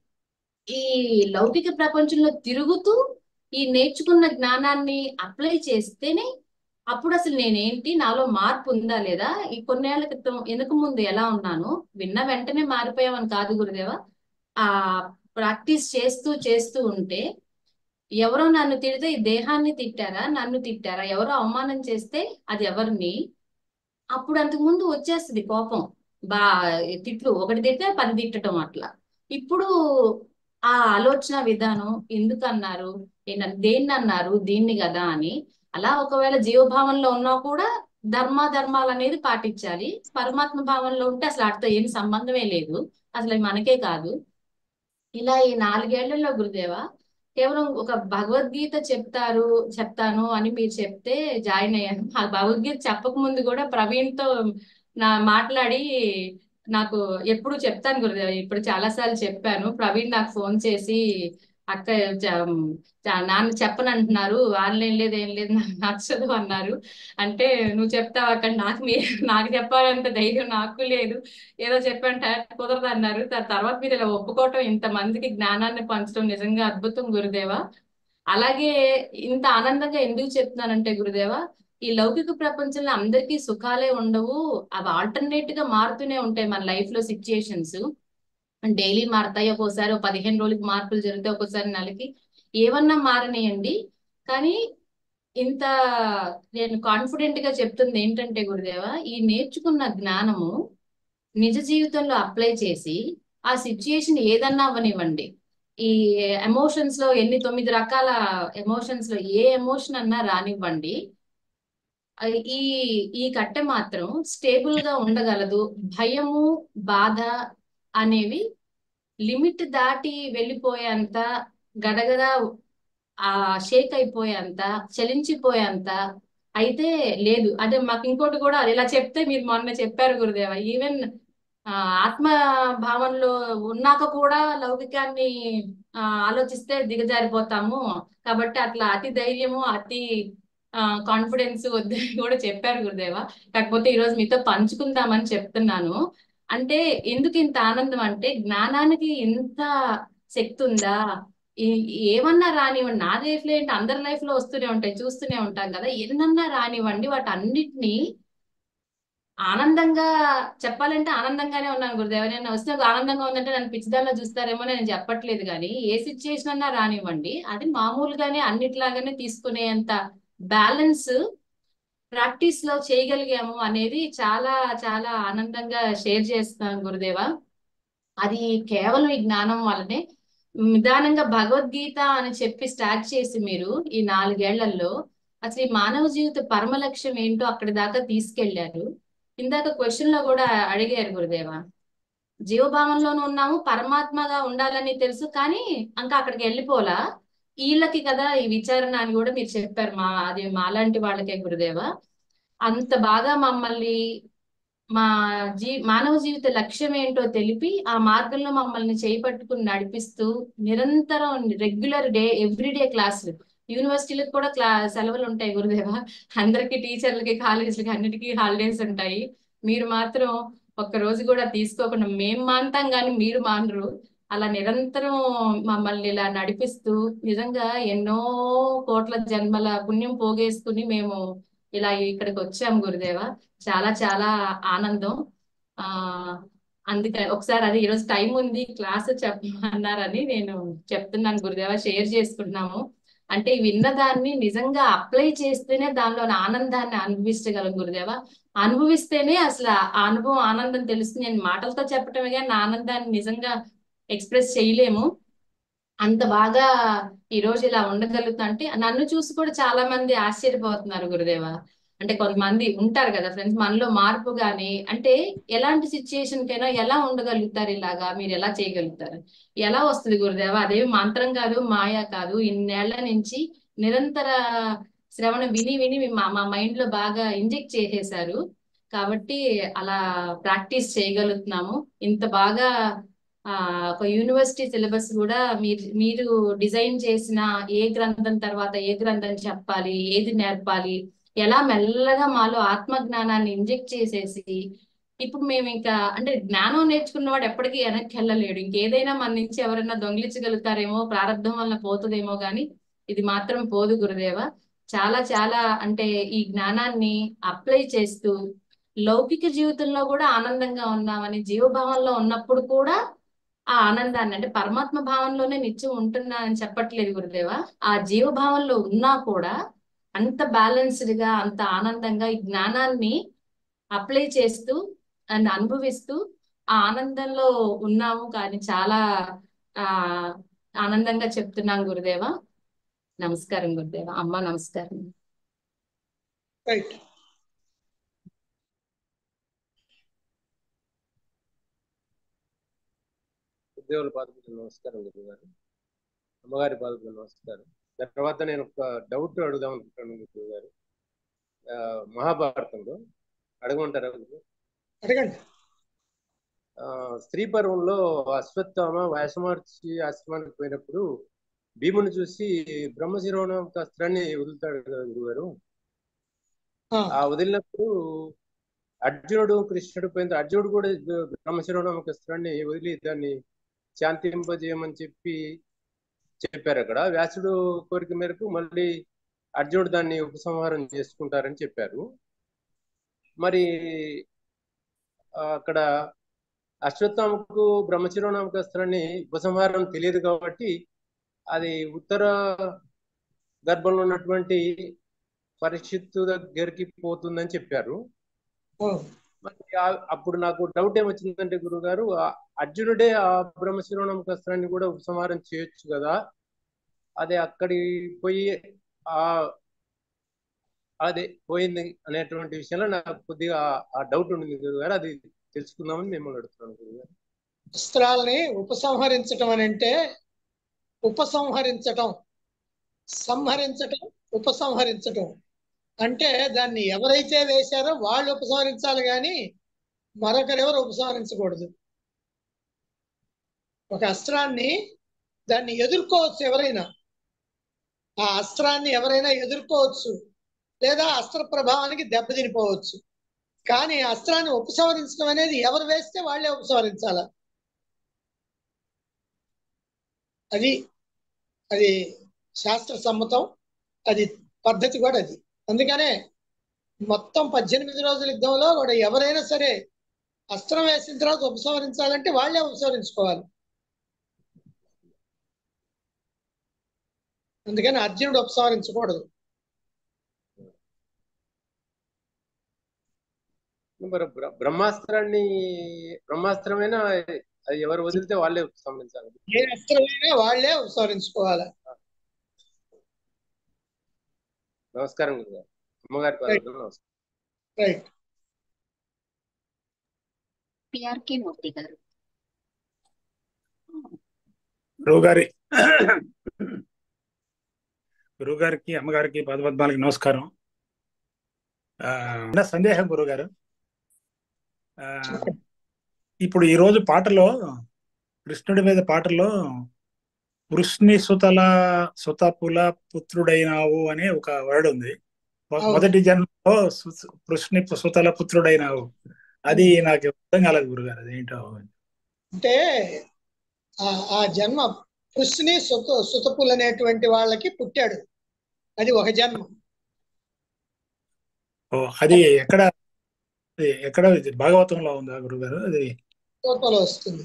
ఈ లౌకిక ప్రపంచంలో తిరుగుతూ ఈ నేర్చుకున్న జ్ఞానాన్ని అప్లై చేస్తేనే అప్పుడు అసలు నేనేంటి, నాలో మార్పు ఉందా లేదా, ఈ కొన్నేళ్ల క్రితం వెనుక ముందు ఎలా ఉన్నాను, విన్న వెంటనే మారిపోయామని కాదు గురుదేవా. ఆ ప్రాక్టీస్ చేస్తూ చేస్తూ ఉంటే ఎవరో నన్ను తిడితే ఈ దేహాన్ని తిట్టారా, నన్ను తిట్టారా, ఎవరో అవమానం చేస్తే అది ఎవరిని, అప్పుడు అంతకు ముందు వచ్చేస్తుంది కోపం, బా తిట్లు ఒకటి తిట్టే పది తిట్టడం అట్లా. ఇప్పుడు ఆ ఆలోచన విధానం ఎందుకు అన్నారు, దేన్ని అన్నారు, దీన్ని కదా అని అలా ఒకవేళ జీవభావంలో ఉన్నా కూడా ధర్మ ధర్మాలు అనేది పాటించాలి. పరమాత్మ భావంలో ఉంటే అసలు వాటితో ఏం సంబంధమే లేదు, అసలు అవి మనకే కాదు. ఇలా ఈ నాలుగేళ్లలో గురుదేవా కేవలం ఒక భగవద్గీత చెప్తారు చెప్తాను అని మీరు చెప్తే జాయిన్ అయ్యాను. ఆ భగవద్గీత చెప్పక ముందు కూడా ప్రవీణ్ తో నా మాట్లాడి నాకు ఎప్పుడు చెప్తాను గురుదేవ, ఇప్పుడు చాలా సార్లు చెప్పాను. ప్రవీణ్ నాకు ఫోన్ చేసి అక్క చ- చ- నాన్న చెప్పనంటున్నారు, ఆన్లైన్ లేదు ఏం లేదు నాకు నచ్చదు అన్నారు. అంటే నువ్వు చెప్తావు అక్కడ, నాకు మీ నాకు చెప్పాలంటే ధైర్యం నాకు లేదు, ఏదో చెప్పంటే కుదరదు అన్నారు. దాని తర్వాత మీరు ఇలా ఒప్పుకోవటం, ఇంత మందికి జ్ఞానాన్ని పంచడం నిజంగా అద్భుతం గురుదేవా. అలాగే ఇంత ఆనందంగా ఎందుకు చెప్తున్నానంటే గురుదేవా, ఈ లౌకిక ప్రపంచంలో అందరికీ సుఖాలే ఉండవు, అవి ఆల్టర్నేట్ గా మారుతూనే ఉంటాయి. మన లైఫ్ లో సిచ్యుయేషన్స్ డైలీ మారుతాయి, ఒక్కోసారి ఒక పదిహేను రోజులకి మార్పులు జరుగుతాయి, ఒక్కోసారి నెలకి, ఏమన్నా మారనియండి. కానీ ఇంత నేను కాన్ఫిడెంట్ గా చెప్తుంది ఏంటంటే గురుదేవా, ఈ నేర్చుకున్న జ్ఞానము నిజ జీవితంలో అప్లై చేసి ఆ సిచ్యుయేషన్ ఏదన్నా అవనివ్వండి, ఈ ఎమోషన్స్ లో ఎన్ని తొమ్మిది రకాల ఎమోషన్స్ లో ఏ ఎమోషన్ అన్నా రానివ్వండి, అది ఈ ఈ కట్టె మాత్రం స్టేబుల్ గా ఉండగలదు. భయము, బాధ అనేవి లిమిట్ దాటి వెళ్ళిపోయేంత, గడగడ ఆ షేక్ అయిపోయేంత, చలించిపోయేంత అయితే లేదు. అదే మాకు ఇంకోటి కూడా ఇలా చెప్తే, మీరు మొన్న చెప్పారు గురుదేవ, ఈవెన్ ఆ ఆత్మ భావంలో ఉన్నాక కూడా లౌకికాన్ని ఆ ఆలోచిస్తే దిగజారిపోతాము, కాబట్టి అట్లా అతి ధైర్యము, అతి ఆ కాన్ఫిడెన్స్ వద్దని కూడా చెప్పారు గురుదేవ. కాకపోతే ఈ రోజు మీతో పంచుకుందామని చెప్తున్నాను. అంటే ఎందుకు ఇంత ఆనందం అంటే, జ్ఞానానికి ఇంత శక్తి ఉందా, ఈ- ఏమన్నా రానివ్వండి, నా లైఫ్ లో ఏంటి, అందరి లైఫ్ లో వస్తూనే ఉంటాయి, చూస్తూనే ఉంటాం కదా, ఎన్నన్నా రానివ్వండి, వాటి అన్నిటినీ ఆనందంగా, చెప్పాలంటే ఆనందంగానే ఉన్నాను గురుదేవ. నేను వస్తే ఒక ఆనందంగా ఉందంటే నన్ను పిచ్చిదాల్లో చూస్తారేమో, నేను చెప్పట్లేదు. కానీ ఏ సిచ్యుయేషన్ అన్నా రానివ్వండి, అది మామూలుగానే అన్నిటిలాగానే తీసుకునేంత బ్యాలెన్స్ ప్రాక్టీస్ లో చేయగలిగాము అనేది చాలా చాలా ఆనందంగా షేర్ చేస్తున్నాను గురుదేవ. అది కేవలం ఈ జ్ఞానం వల్లనే. నిదానంగా భగవద్గీత అని చెప్పి స్టార్ట్ చేసి మీరు ఈ నాలుగేళ్లలో అసలు ఈ మానవ జీవిత పరమ లక్ష్యం ఏంటో అక్కడి దాకా తీసుకెళ్లారు. ఇందాక క్వశ్చన్ లో కూడా అడిగారు గురుదేవ, జీవభావంలోనూ ఉన్నాము, పరమాత్మగా ఉండాలని తెలుసు, కానీ ఇంకా అక్కడికి వెళ్ళిపోలా, వీళ్ళకి కదా ఈ విచారణ అని కూడా మీరు చెప్పారు. మా అది మాలాంటి వాళ్ళకే గురుదేవ. అంత బాగా మమ్మల్ని మా జీ మానవ జీవిత లక్ష్యం ఏంటో తెలిపి ఆ మార్గంలో మమ్మల్ని చేపట్టుకుని నడిపిస్తూ నిరంతరం రెగ్యులర్ డే ఎవ్రీడే క్లాసులు, యూనివర్సిటీలకు కూడా క్లా సెలవులు ఉంటాయి గురుదేవ, అందరికి టీచర్లకి కాలేజీలకి అన్నిటికీ హాలిడేస్ ఉంటాయి, మీరు మాత్రం ఒక్క రోజు కూడా తీసుకోకుండా, మేం మాంటాం కానీ మీరు మానరు. అలా నిరంతరం మమ్మల్ని ఇలా నడిపిస్తూ నిజంగా ఎన్నో కోట్ల జన్మల పుణ్యం పోగేసుకుని మేము ఇలా ఇక్కడికి వచ్చాం గురుదేవ. చాలా చాలా ఆనందం. ఆ అందుకని ఒకసారి అది ఈరోజు టైం ఉంది, క్లాస్ చెప్పమన్నారని నేను చెప్తున్నాను గురుదేవ, షేర్ చేసుకుంటున్నాము. అంటే విన్నదాన్ని నిజంగా అప్లై చేస్తేనే దానిలోని ఆనందాన్ని అనుభవించగలం గురుదేవ. అనుభవిస్తేనే అసలు ఆ అనుభవం, ఆనందం తెలుస్తుంది. నేను మాటలతో చెప్పటమే కానీ నా ఆనందాన్ని నిజంగా ఎక్స్ప్రెస్ చేయలేము. అంత బాగా ఈ రోజు ఇలా ఉండగలుగుతా అంటే నన్ను చూసి కూడా చాలా మంది ఆశ్చర్యపోతున్నారు గురుదేవ. అంటే కొంతమంది ఉంటారు కదా ఫ్రెండ్స్, మనలో మార్పు గాని, అంటే ఎలాంటి సిచ్యుయేషన్ కైనా ఎలా ఉండగలుగుతారు, ఇలాగా మీరు ఎలా చేయగలుగుతారు, ఎలా వస్తుంది గురుదేవ? అదేమి మంత్రం కాదు, మాయ కాదు, ఇన్నేళ్ల నుంచి నిరంతర శ్రవణ విని విని మీ- మా మా మైండ్ లో బాగా ఇంజెక్ట్ చేసేసారు కాబట్టి అలా ప్రాక్టీస్ చేయగలుగుతున్నాము. ఇంత బాగా ఆ ఒక యూనివర్సిటీ సిలబస్ కూడా మీరు మీరు డిజైన్ చేసిన, ఏ గ్రంథం తర్వాత ఏ గ్రంథం చెప్పాలి, ఏది నేర్పాలి, ఎలా మెల్లగా మాలో ఆత్మ జ్ఞానాన్ని ఇంజెక్ట్ చేసేసి, ఇప్పుడు మేము ఇంకా అంటే జ్ఞానం నేర్చుకున్నవాడు ఎప్పటికీ వెనక్కి వెళ్ళలేడు. ఇంకేదైనా మన నుంచి ఎవరైనా దొంగిలించగలుగుతారేమో, ప్రారంభం వల్ల పోతుందేమో, కానీ ఇది మాత్రం పోదు గురుదేవ. చాలా చాలా అంటే ఈ జ్ఞానాన్ని అప్లై చేస్తూ లౌకిక జీవితంలో కూడా ఆనందంగా ఉన్నామని, జీవభావంలో ఉన్నప్పుడు కూడా ఆ ఆనందాన్ని, అంటే పరమాత్మ భావంలోనే నిత్యం ఉంటున్నా అని చెప్పట్లేదు గురుదేవ, ఆ జీవభావంలో ఉన్నా కూడా అంత బ్యాలెన్స్డ్ గా, అంత ఆనందంగా ఈ జ్ఞానాన్ని అప్లై చేస్తూ అండ్ అనుభవిస్తూ ఆ ఆనందంలో ఉన్నాము. కానీ చాలా ఆ ఆనందంగా చెప్తున్నాం గురుదేవ. నమస్కారం గురుదేవ. అమ్మ నమస్కారం. రైట్. గురుదేవుల పాదకులకు నమస్కారం గురుగారు, అమ్మగారి పాదకులకు నమస్కారం. తర్వాత నేను ఒక డౌట్ అడుగుదాం అనుకుంటాను గురుగారు. మహాభారతంలో అడగమంటారా గురు? అడగండి. ఆ స్త్రీ పర్వంలో అశ్వత్థామ వ్యాసమహర్షి ఆశ్రమానికి పోయినప్పుడు భీముని చూసి బ్రహ్మశిరోణ అస్త్రాన్ని వదులుతాడు కదా గురుగారు. ఆ వదిలినప్పుడు అర్జునుడు కృష్ణుడు పోయిన అర్జునుడు కూడా బ్రహ్మశిరోణ అస్త్రాన్ని వదిలి దాన్ని శాంతింపజేయమని చెప్పి చెప్పారు. అక్కడ వ్యాసుడు కోరిక మేరకు మళ్ళీ అర్జునుడు దాన్ని ఉపసంహారం చేసుకుంటారని చెప్పారు. మరి అక్కడ అశ్వత్థామకు బ్రహ్మశిరోనామక అస్త్రాన్ని ఉపసంహారం తెలియదు కాబట్టి అది ఉత్తర గర్భంలో ఉన్నటువంటి పరీక్షిత్తు దగ్గరికి పోతుందని చెప్పారు. మరి అప్పుడు నాకు డౌట్ ఏమొచ్చిందంటే గురుగారు, అర్జునుడే ఆ బ్రహ్మశిరోనామక అస్త్రాన్ని కూడా ఉపసంహారం చేయొచ్చు కదా, అదే అక్కడి పోయి ఆ అదే పోయింది అనేటువంటి విషయంలో నాకు కొద్దిగా ఆ డౌట్ ఉండింది గురుగారు. అది తెలుసుకుందామని మిమ్మల్ని అడుగుతున్నాను గురుగారు. అస్త్రాలని ఉపసంహరించటం అని అంటే, ఉపసంహరించటం, సంహరించటం, ఉపసంహరించటం అంటే దాన్ని ఎవరైతే వేశారో వాళ్ళు ఉపసంహరించాలి, కానీ మరొకరెవరు ఉపసంహరించకూడదు. ఒక అస్త్రాన్ని దాన్ని ఎదుర్కోవచ్చు ఎవరైనా, ఆ అస్త్రాన్ని ఎవరైనా ఎదుర్కోవచ్చు, లేదా అస్త్ర ప్రభావానికి దెబ్బతినిపోవచ్చు. కానీ అస్త్రాన్ని ఉపసంహరించడం అనేది ఎవరు వేస్తే వాళ్ళే ఉపసంహరించాల. అది అది శాస్త్ర సమ్మతం, అది పద్ధతి కూడా అది. అందుకనే మొత్తం పద్దెనిమిది రోజుల యుద్ధంలో కూడా ఎవరైనా సరే అస్త్రం వేసిన తర్వాత ఉపసంహరించాలంటే వాళ్ళే ఉపసంహరించుకోవాలి. అందుకని అర్జునుడు ఉపసంహరించకూడదు. మరి బ్రహ్మాస్త్రాన్ని బ్రహ్మాస్త్రమైనా అది ఎవరు వదిలితే వాళ్ళే ఉపసంహరించాలి. ఏ అస్త్రమైనా వాళ్ళే ఉపసంహరించుకోవాలి. నమస్కారం గురుగారు, అమ్మగారి పాదకులకు నమస్కారం. రైట్. పిఆర్కే మూర్తి గారు. గురువుగారి గురువుగారికి అమ్మగారికి పాదపద్మాలకి నమస్కారం. ఆ సందేహం గురుగారు, ఆ ఇప్పుడు ఈరోజు పాటలో కృష్ణుడి మీద పాటలో వృష్ణి సుతల సుతపుల పుత్రుడైనావు అనే ఒక వర్డ్ ఉంది. మొదటి జన్మలో వృష్ణి సుతల పుత్రుడైనావు, అది నాకు అర్థం కాలేదు గురుగారు, అదేంటో. అంటే ఆ జన్మ వృష్ణి సుత సుతపులు అనేటువంటి వాళ్ళకి పుట్టాడు, అది ఒక జన్మ. ఓ అది ఎక్కడ ఎక్కడ భాగవతంలో ఉందా గురుగారు? అది భాగవతంలో వస్తుంది.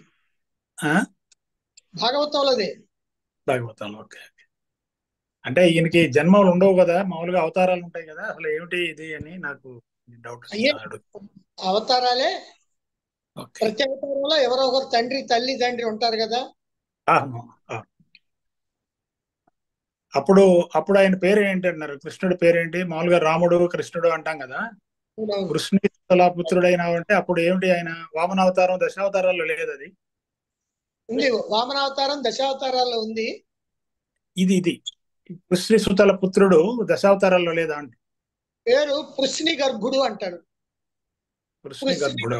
భాగవతంలోదే. భాగవతంలో. ఓకే. అంటే ఈయనకి జన్మలు ఉండవు కదా, మామూలుగా అవతారాలు ఉంటాయి కదా, అసలు ఏమిటి ఇది అని నాకు డౌట్. అవతారాలే. ప్రతి అవతారంలో ఎవరో ఒకరు తండ్రి తల్లి తండ్రి ఉంటారు కదా. అప్పుడు అప్పుడు ఆయన పేరు ఏంటి అన్నారు? కృష్ణుడి పేరేంటి? మామూలుగా రాముడు కృష్ణుడు అంటాం కదా, వృష్ణి సుతల పుత్రుడైన అంటే అప్పుడు ఏమిటి? ఆయన వామనావతారం దశావతారాల్లో లేదు అది. ఉంది, వామనావతారం దశావతారాల్లో ఉంది. ఇది ఇది వృష్ణి సుతల పుత్రుడు దశావతారాల్లో లేదా అంట. పేరు పుష్ని గర్భుడు అంటాడు. వృష్ణి గర్భుడు.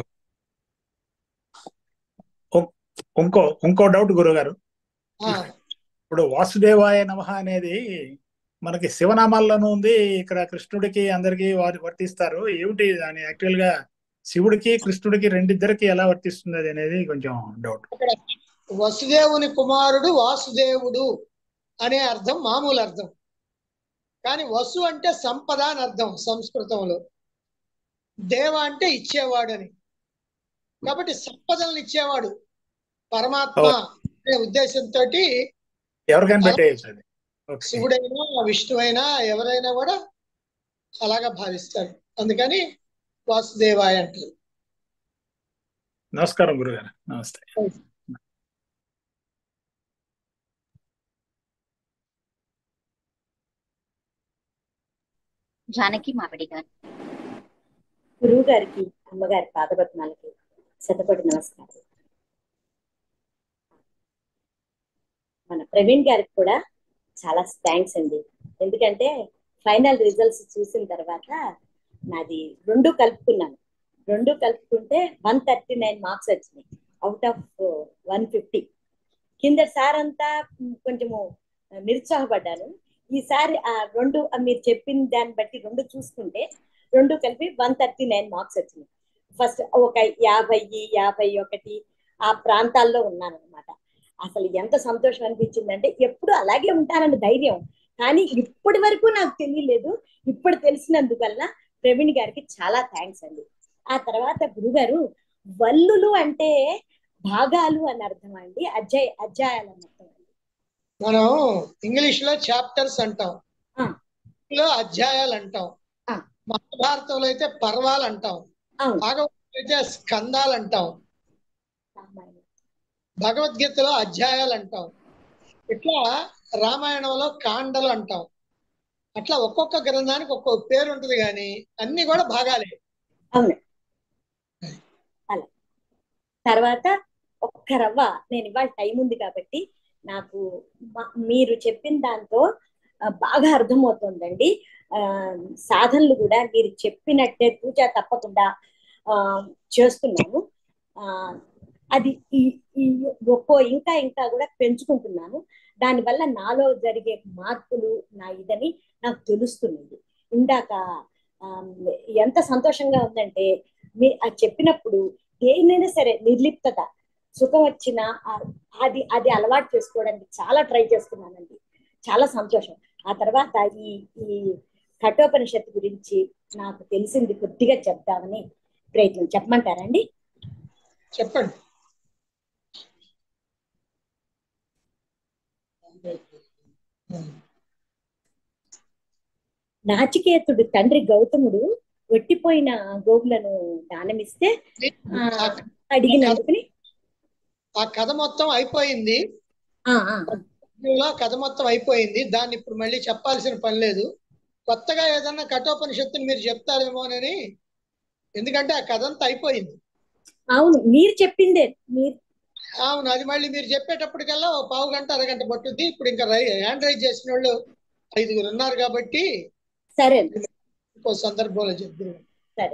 ఇంకో ఇంకో డౌట్ గురుగారు, ఇప్పుడు వాసుదేవాయ నమః అనేది మనకి శివనామాల్లోనూ ఉంది, ఇక్కడ కృష్ణుడికి అందరికి వర్తిస్తారు. ఏమిటి దాని యాక్చువల్ గా శివుడికి కృష్ణుడికి రెండిద్దరికి ఎలా వర్తిస్తుంది అది అనేది కొంచెం డౌట్. వసుదేవుని కుమారుడు వాసుదేవుడు అనే అర్థం మామూలు అర్థం, కానీ వసు అంటే సంపద అని అర్థం సంస్కృతంలో, దేవ అంటే ఇచ్చేవాడు అని. కాబట్టి సంపదలను ఇచ్చేవాడు పరమాత్మ అనే ఉద్దేశంతో ఎవరికైనా పెట్టేయచ్చు, శివుడైనా విష్ణువైనా ఎవరైనా కూడా అలాగా భావిస్తారు. అందుకని వాసుదేవాయ అంటారు. నమస్కారం గురుగారు. నమస్తే. జానకి మామిడి గారు. గురువు గారికి అమ్మగారి పాదపద్మాలకి శతకోటి నమస్కారం. మన ప్రవీణ్ గారికి కూడా చాలా థ్యాంక్స్ అండి. ఎందుకంటే ఫైనల్ రిజల్ట్స్ చూసిన తర్వాత నాది రెండు కలుపుకున్నాను, రెండు కలుపుకుంటే వన్ థర్టీ నైన్ మార్క్స్ వచ్చినాయి అవుట్ ఆఫ్ వన్ ఫిఫ్టీ. కింద సార్ అంతా కొంచెము నిరుత్సాహపడ్డాను. ఈసారి ఆ రెండు మీరు చెప్పిన దాన్ని బట్టి రెండు చూసుకుంటే రెండు కలిపి వన్ థర్టీ నైన్ మార్క్స్ వచ్చినాయి. ఫస్ట్ ఒక యాభై యాభై ఒకటి ఆ ప్రాంతాల్లో ఉన్నాను అనమాట. అసలు ఎంత సంతోషం అనిపించిందంటే, ఎప్పుడు అలాగే ఉంటానని ధైర్యం, కానీ ఇప్పటి వరకు నాకు తెలియలేదు. ఇప్పుడు తెలిసినందువల్ల ప్రవీణ్ గారికి చాలా థ్యాంక్స్ అండి. ఆ తర్వాత గురుగారు, వల్లులు అంటే భాగాలు అని అర్థం అండి, అధ్యాయ అధ్యాయాలు అని అర్థం అండి. మనం ఇంగ్లీష్ లో చాప్టర్స్ అంటాం, లో అధ్యాయాలు అంటాం, మహాభారతంలో అయితే పర్వాలు అంటాం, భాగవతంలో అయితే స్కందాలు అంటాం, భగవద్గీతలో అధ్యాయాలు అంటాం, ఇట్లా రామాయణంలో కాండలు అంటాం. అట్లా ఒక్కొక్క గ్రంథానికి ఒక్కొక్క పేరు ఉంటుంది, కానీ అన్ని కూడా భాగాలే. అవును. అలా తర్వాత ఒక్క రవ్వ, నేను ఇవాళ టైం ఉంది కాబట్టి నాకు మీరు చెప్పిన దాంతో బాగా అర్థమవుతుందండి. ఆ సాధనలు కూడా మీరు చెప్పినట్టే పూజ తప్పకుండా ఆ చేస్తున్నాను. ఆ అది ఈ ఈ ఒక్కో ఇంకా ఇంకా కూడా పెంచుకుంటున్నాను. దానివల్ల నాలో జరిగే మార్పులు నా ఇదని నాకు తెలుస్తున్నది. ఇందాక ఎంత సంతోషంగా ఉందంటే, మీ అది చెప్పినప్పుడు దేన్నైనా సరే నిర్లిప్తత, సుఖం వచ్చినా అది అది అలవాటు చేసుకోవడానికి చాలా ట్రై చేస్తున్నానండి. చాలా సంతోషం. ఆ తర్వాత ఈ ఈ కఠోపనిషత్తు గురించి నాకు తెలిసింది కొద్దిగా చెప్తామని ప్రయత్నం. చెప్పమంటారండి? చెప్పండి. నాచికేతుడు తండ్రి గౌతముడు ఒట్టిపోయిన గోవులను దానమిస్తే అడిగినందుకుని ఆ కథ మొత్తం అయిపోయింది. కథ మొత్తం అయిపోయింది. దాన్ని ఇప్పుడు మళ్ళీ చెప్పాల్సిన పని లేదు. కొత్తగా ఏదన్నా కఠోపనిషత్తుని మీరు చెప్తారేమోనని, ఎందుకంటే ఆ కథ అంతా అయిపోయింది. అవును, మీరు చెప్పిందే. మీరు అవును, అది మళ్ళీ మీరు చెప్పేటప్పటికల్లా ఓ పావు గంట అరగంట పట్టుద్ది. ఇప్పుడు ఇంకా హ్యాండ్ రైజ్ చేసిన వాళ్ళు ఐదుగురు ఉన్నారు కాబట్టి సరే ఇంకో సందర్భంలో చెప్తారు. సరే.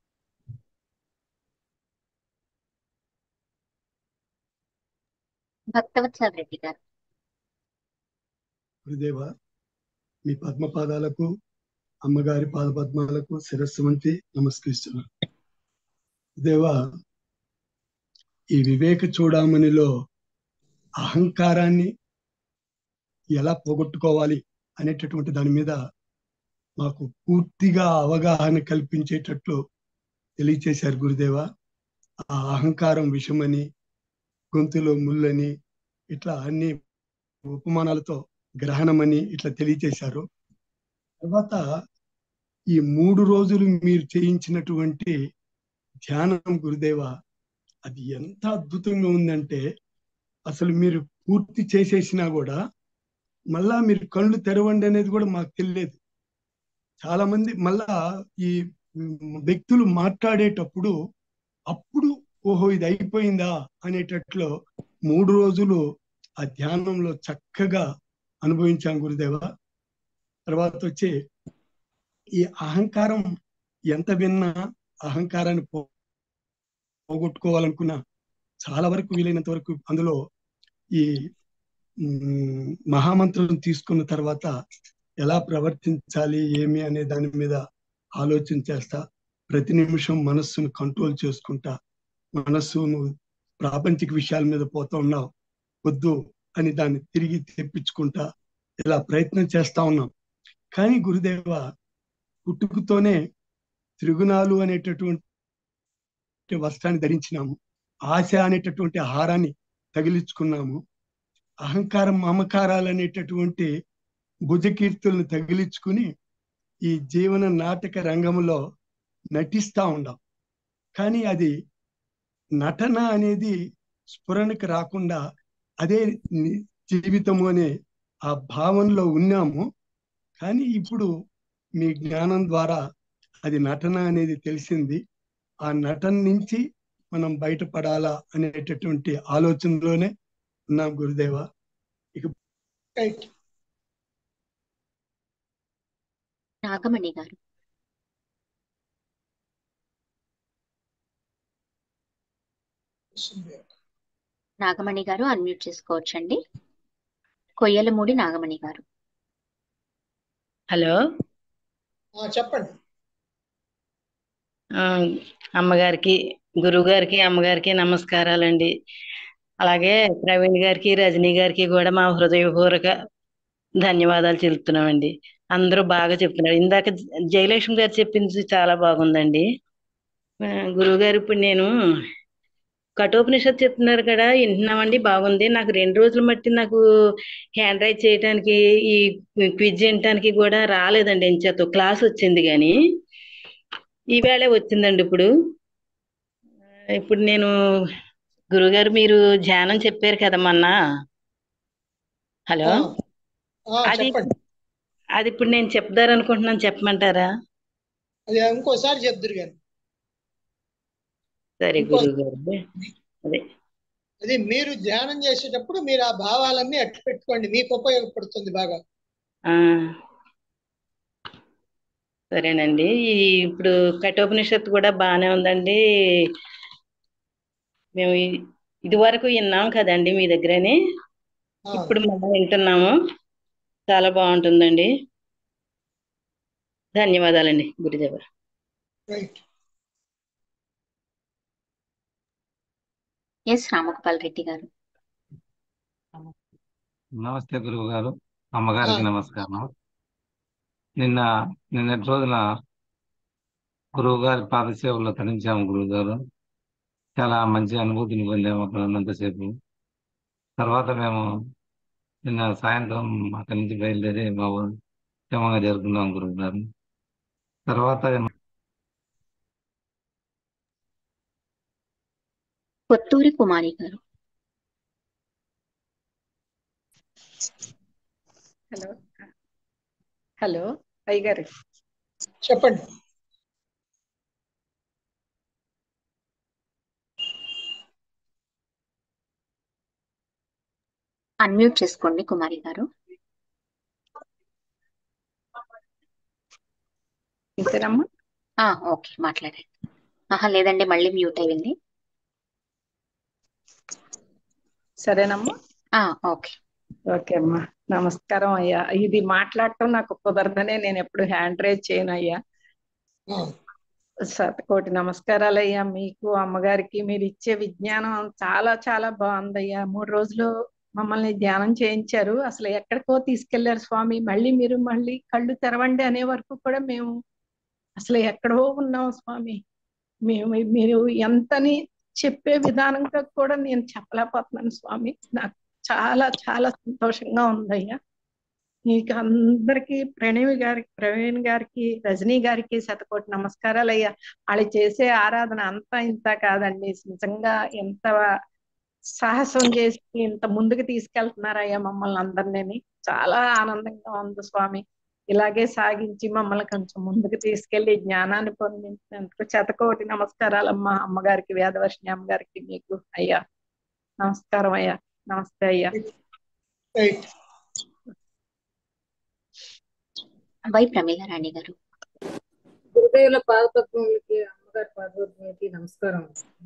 భక్తవత్సల రెడ్డి గారు. గురుదేవ, మీ పద్మపాదాలకు, అమ్మగారి పాదపద్మాలకు శిరస్సు వంచి నమస్కరిస్తున్నాను. గురుదేవ, ఈ వివేక చూడామణిలో అహంకారాన్ని ఎలా పోగొట్టుకోవాలి అనేటటువంటి దాని మీద మాకు పూర్తిగా అవగాహన కల్పించేటట్లు తెలియచేశారు గురుదేవ. ఆ అహంకారం విషమని, గొంతులో ముళ్ళని, ఇట్లా అన్ని ఉపమానాలతో గ్రహణమని ఇట్లా తెలియచేశారు. తర్వాత ఈ మూడు రోజులు మీరు చేయించినటువంటి ధ్యానం గురుదేవ, అది ఎంత అద్భుతంగా ఉందంటే, అసలు మీరు పూర్తి చేసేసినా కూడా మళ్ళా మీరు కళ్ళు తెరవండి అనేది కూడా మాకు తెలియదు. చాలా మంది మళ్ళా ఈ వ్యక్తులు మాట్లాడేటప్పుడు అప్పుడు ఓహో ఇది అయిపోయిందా అనేటట్లు మూడు రోజులు ఆ ధ్యానంలో చక్కగా అనుభవించాం గురుదేవ. తర్వాత వచ్చి ఈ అహంకారం ఎంత విన్నా అహంకారాన్ని పోగొట్టుకోవాలనుకున్నా చాలా వరకు వీలైనంత వరకు అందులో ఈ మహామంత్రం తీసుకున్న తర్వాత ఎలా ప్రవర్తించాలి ఏమి అనే దాని మీద ఆలోచన చేస్తా, ప్రతి నిమిషం మనస్సును కంట్రోల్ చేసుకుంటా, మనస్సును ప్రాపంచిక విషయాల మీద పోతా ఉన్నావు వద్దు అని దాన్ని తిరిగి తెప్పించుకుంటా ఇలా ప్రయత్నం చేస్తా ఉన్నాం. కానీ గురుదేవ పుట్టుకతోనే త్రిగుణాలు అనేటటువంటి వస్త్రాన్ని ధరించినాము, ఆశ అనేటటువంటి ఆహారాన్ని తగిలించుకున్నాము, అహంకారం మమకారాలు అనేటటువంటి భుజకీర్తులను తగిలించుకుని ఈ జీవన నాటక రంగంలో నటిస్తా ఉన్నాం. కానీ అది నటన అనేది స్ఫురణకు రాకుండా అదే జీవితము అనే ఆ భావనలో ఉన్నాము. కానీ ఇప్పుడు మీ జ్ఞానం ద్వారా అది నటన అనేది తెలిసింది. ఆ నటన నుంచి మనం బయటపడాలా అనేటటువంటి ఆలోచనలోనే ఉన్నాం గురుదేవ. ఇక నాగమణి గారు. నాగమణి గారు అన్మ్యూట్ చేసుకోవచ్చండి. కొయ్యలమూడి నాగమణి గారు. హలో, చెప్పండి. అమ్మగారికి, గురువు గారికి, అమ్మగారికి నమస్కారాలండి. అలాగే ప్రవీణ్ గారికి, రజనీ గారికి కూడా మా హృదయపూర్వక ధన్యవాదాలు చెప్తున్నామండి. అందరూ బాగా చెప్తున్నారు. ఇందాక జయలక్ష్మి గారు చెప్పింది చాలా బాగుందండి. గురువు గారు, ఇప్పుడు నేను కఠోపనిషత్తు చెప్తున్నారు కదా, వింటున్నామండి, బాగుంది. నాకు రెండు రోజులు మట్టి నాకు హ్యాండ్ రైట్ చేయడానికి, ఈ క్విజ్ వినటానికి కూడా రాలేదండి. ఎంచేత క్లాస్ వచ్చింది కానీ ఈవేళ వచ్చిందండి. ఇప్పుడు ఇప్పుడు నేను గురుగారు మీరు ధ్యానం చెప్పారు కదా మొన్న. హలో, అది అది ఇప్పుడు నేను చెప్దారనుకుంటున్నాను, చెప్పమంటారా? అది ఇంకోసారి చెప్దురు కానీ. సరే గురువు గారు. అదే అది మీరు ధ్యానం చేసేటప్పుడు మీరు ఆ భావాలన్నీ అట్టు పెట్టుకోండి, మీకు ఉపయోగపడుతుంది బాగా. సరేనండి. ఈ ఇప్పుడు కఠోపనిషత్తు కూడా బాగానే ఉందండి. మేము ఇది వరకు విన్నాం కదండి మీ దగ్గరనే, ఇప్పుడు మనం వింటున్నాము. చాలా బాగుంటుందండి. ధన్యవాదాలండి గురుదేవ. ఎస్ రామగోపాల్ రెడ్డి గారు. నమస్తే గురువు గారు, అమ్మగారికి నమస్కారం. నిన్న నిన్నటి రోజున గురువు గారి పాదసేవలో తరించాము గురువు గారు. చాలా మంచి అనుభూతిని పొందాము అక్కడ ఉన్నంతసేపు. తర్వాత మేము నిన్న సాయంత్రం అక్కడి నుంచి బయలుదేరి మా క్షేమంగా జరుపుకున్నాం గురువు గారు. తర్వాత కొత్తూరి కుమారి గారు. హలో హలో అయ్యగారు చెప్పండి. అన్మ్యూట్ చేసుకోండి కుమారి గారు. ఇంతేనమ్మా? ఓకే, మాట్లాడండి. ఆహా లేదండి, మళ్ళీ మ్యూట్ అయింది. సరేనమ్మా? ఓకే ఓకే అమ్మా, నమస్కారం అయ్యా. ఇది మాట్లాడటం నాకు కుదరదనే నేను ఎప్పుడు హ్యాండ్ రైజ్ చేయను అయ్యా. శతకోటి నమస్కారాలు అయ్యా. మీకు అమ్మగారికి మీరు ఇచ్చే విజ్ఞానం చాలా చాలా బాగుందయ్యా. మూడు రోజులు మమ్మల్ని ధ్యానం చేయించారు. అసలు ఎక్కడికో తీసుకెళ్లారు స్వామి. మళ్ళీ మీరు మళ్ళీ కళ్ళు తెరవండి అనే వరకు కూడా మేము అసలు ఎక్కడో ఉన్నాం స్వామి. మేము మీరు ఎంతని చెప్పే విధానంగా కూడా నేను చెప్పలేకపోతున్నాను స్వామి. నాకు చాలా చాలా సంతోషంగా ఉందయ్యా. మీకు అందరికి, ప్రణవి గారికి, ప్రవీణ్ గారికి, రజనీ గారికి శతకోటి నమస్కారాలు అయ్యా. వాళ్ళు చేసే ఆరాధన అంతా ఇంత కాదండి. నిజంగా ఎంత సాహసం చేసి ఇంత ముందుకు తీసుకెళ్తున్నారయ్యా మమ్మల్ని అందరినీ. చాలా ఆనందంగా ఉంది స్వామి. ఇలాగే సాగించి మమ్మల్ని కొంచెం ముందుకు తీసుకెళ్లి జ్ఞానాన్ని పొందించినందుకు శతకోటి నమస్కారాలమ్మా. అమ్మగారికి, వేదవర్షిణి అమ్మగారికి, మీకు అయ్యా నమస్కారం అయ్యా. నమస్తే అయ్యా. వై ప్రమీల రాణి గారు. గురుదేవుల పాదపద్మములకి, అమ్మగారి పాదపద్మములకి నమస్కారం.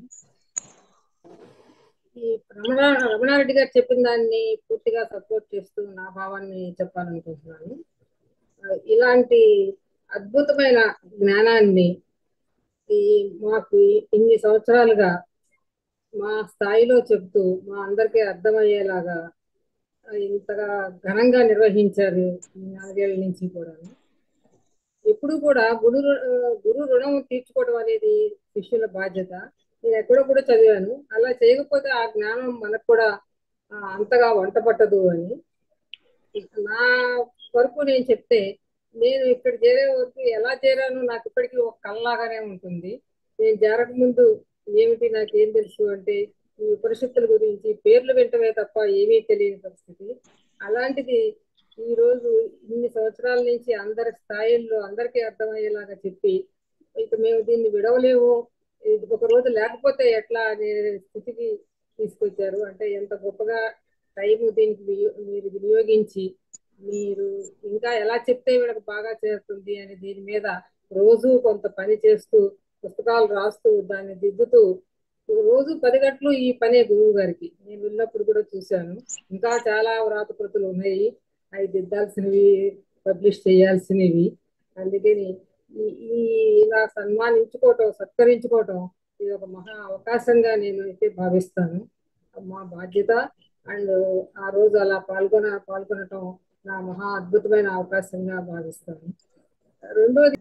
ఈ రమణ రమణారెడ్డి గారు చెప్పిన దాన్ని పూర్తిగా సపోర్ట్ చేస్తూ నా భావాన్ని చెప్పాలనుకుంటున్నాను. ఇలాంటి అద్భుతమైన జ్ఞానాన్ని ఈ మాకు ఇన్ని సంవత్సరాలుగా మా స్థాయిలో చెప్తూ మా అందరికీ అర్థమయ్యేలాగా ఇంతగా ఘనంగా నిర్వహించారు ఈ నాలుగేళ్ల నుంచి కూడా. ఎప్పుడు కూడా గురు గురు రుణం తీర్చుకోవడం అనేది శిష్యుల బాధ్యత. నేను ఎక్కడో కూడా చదివాను, అలా చేయకపోతే ఆ జ్ఞానం మనకు కూడా అంతగా వంట పట్టదు అని. నా వరకు నేను చెప్తే, నేను ఇక్కడ చేరే వరకు ఎలా చేరాను నాకు ఇప్పటికీ ఒక కళ్ళలాగానే ఉంటుంది. నేను చేరక ముందు ఏమిటి నాకేం తెలుసు అంటే ఈ ఉపనిషత్తుల గురించి పేర్లు వింటమే తప్ప ఏమీ తెలియని పరిస్థితి. అలాంటిది ఈ రోజు ఇన్ని సంవత్సరాల నుంచి అందరి స్థాయిల్లో అందరికీ అర్థమయ్యేలాగా చెప్పి ఇక మేము దీన్ని విడవలేము, ఇది ఒక రోజు లేకపోతే ఎట్లా అనే స్థితికి తీసుకొచ్చారు. అంటే ఎంత గొప్పగా టైం దీనికి మీరు వినియోగించి మీరు ఇంకా ఎలా చెప్తే వీళ్ళకి బాగా చేరుతుంది అని దీని మీద రోజు కొంత పని చేస్తూ పుస్తకాలు రాస్తూ దాన్ని దిద్దుతూ రోజు పది గంటలు ఈ పనే గురువు గారికి. నేను వెళ్ళినప్పుడు కూడా చూశాను. ఇంకా చాలా వ్రాతకృతులు ఉన్నాయి, అవి దిద్దాల్సినవి, పబ్లిష్ చేయాల్సినవి. అందుకని ఈ ఇలా సన్మానించుకోవటం, సత్కరించుకోవటం ఇది ఒక మహా అవకాశంగా నేను అయితే భావిస్తాను. మా బాధ్యత. అండ్ ఆ రోజు అలా పాల్గొన పాల్గొనటం నా మహా అద్భుతమైన అవకాశంగా భావిస్తాను. రెండోది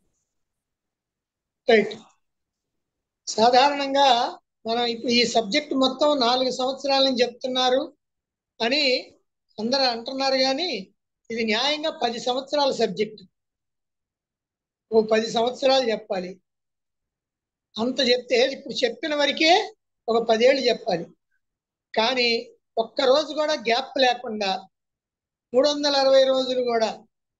సాధారణంగా మనం ఇప్పుడు ఈ సబ్జెక్ట్ మొత్తం నాలుగు సంవత్సరాల నుంచి చెప్తున్నారు అని అందరూ అంటున్నారు, కానీ ఇది న్యాయంగా పది సంవత్సరాల సబ్జెక్ట్. ఓ పది సంవత్సరాలు చెప్పాలి. అంత చెప్తే ఇప్పుడు చెప్పిన వరకే ఒక పదేళ్ళు చెప్పాలి. కానీ ఒక్కరోజు కూడా గ్యాప్ లేకుండా మూడు వందల అరవై రోజులు కూడా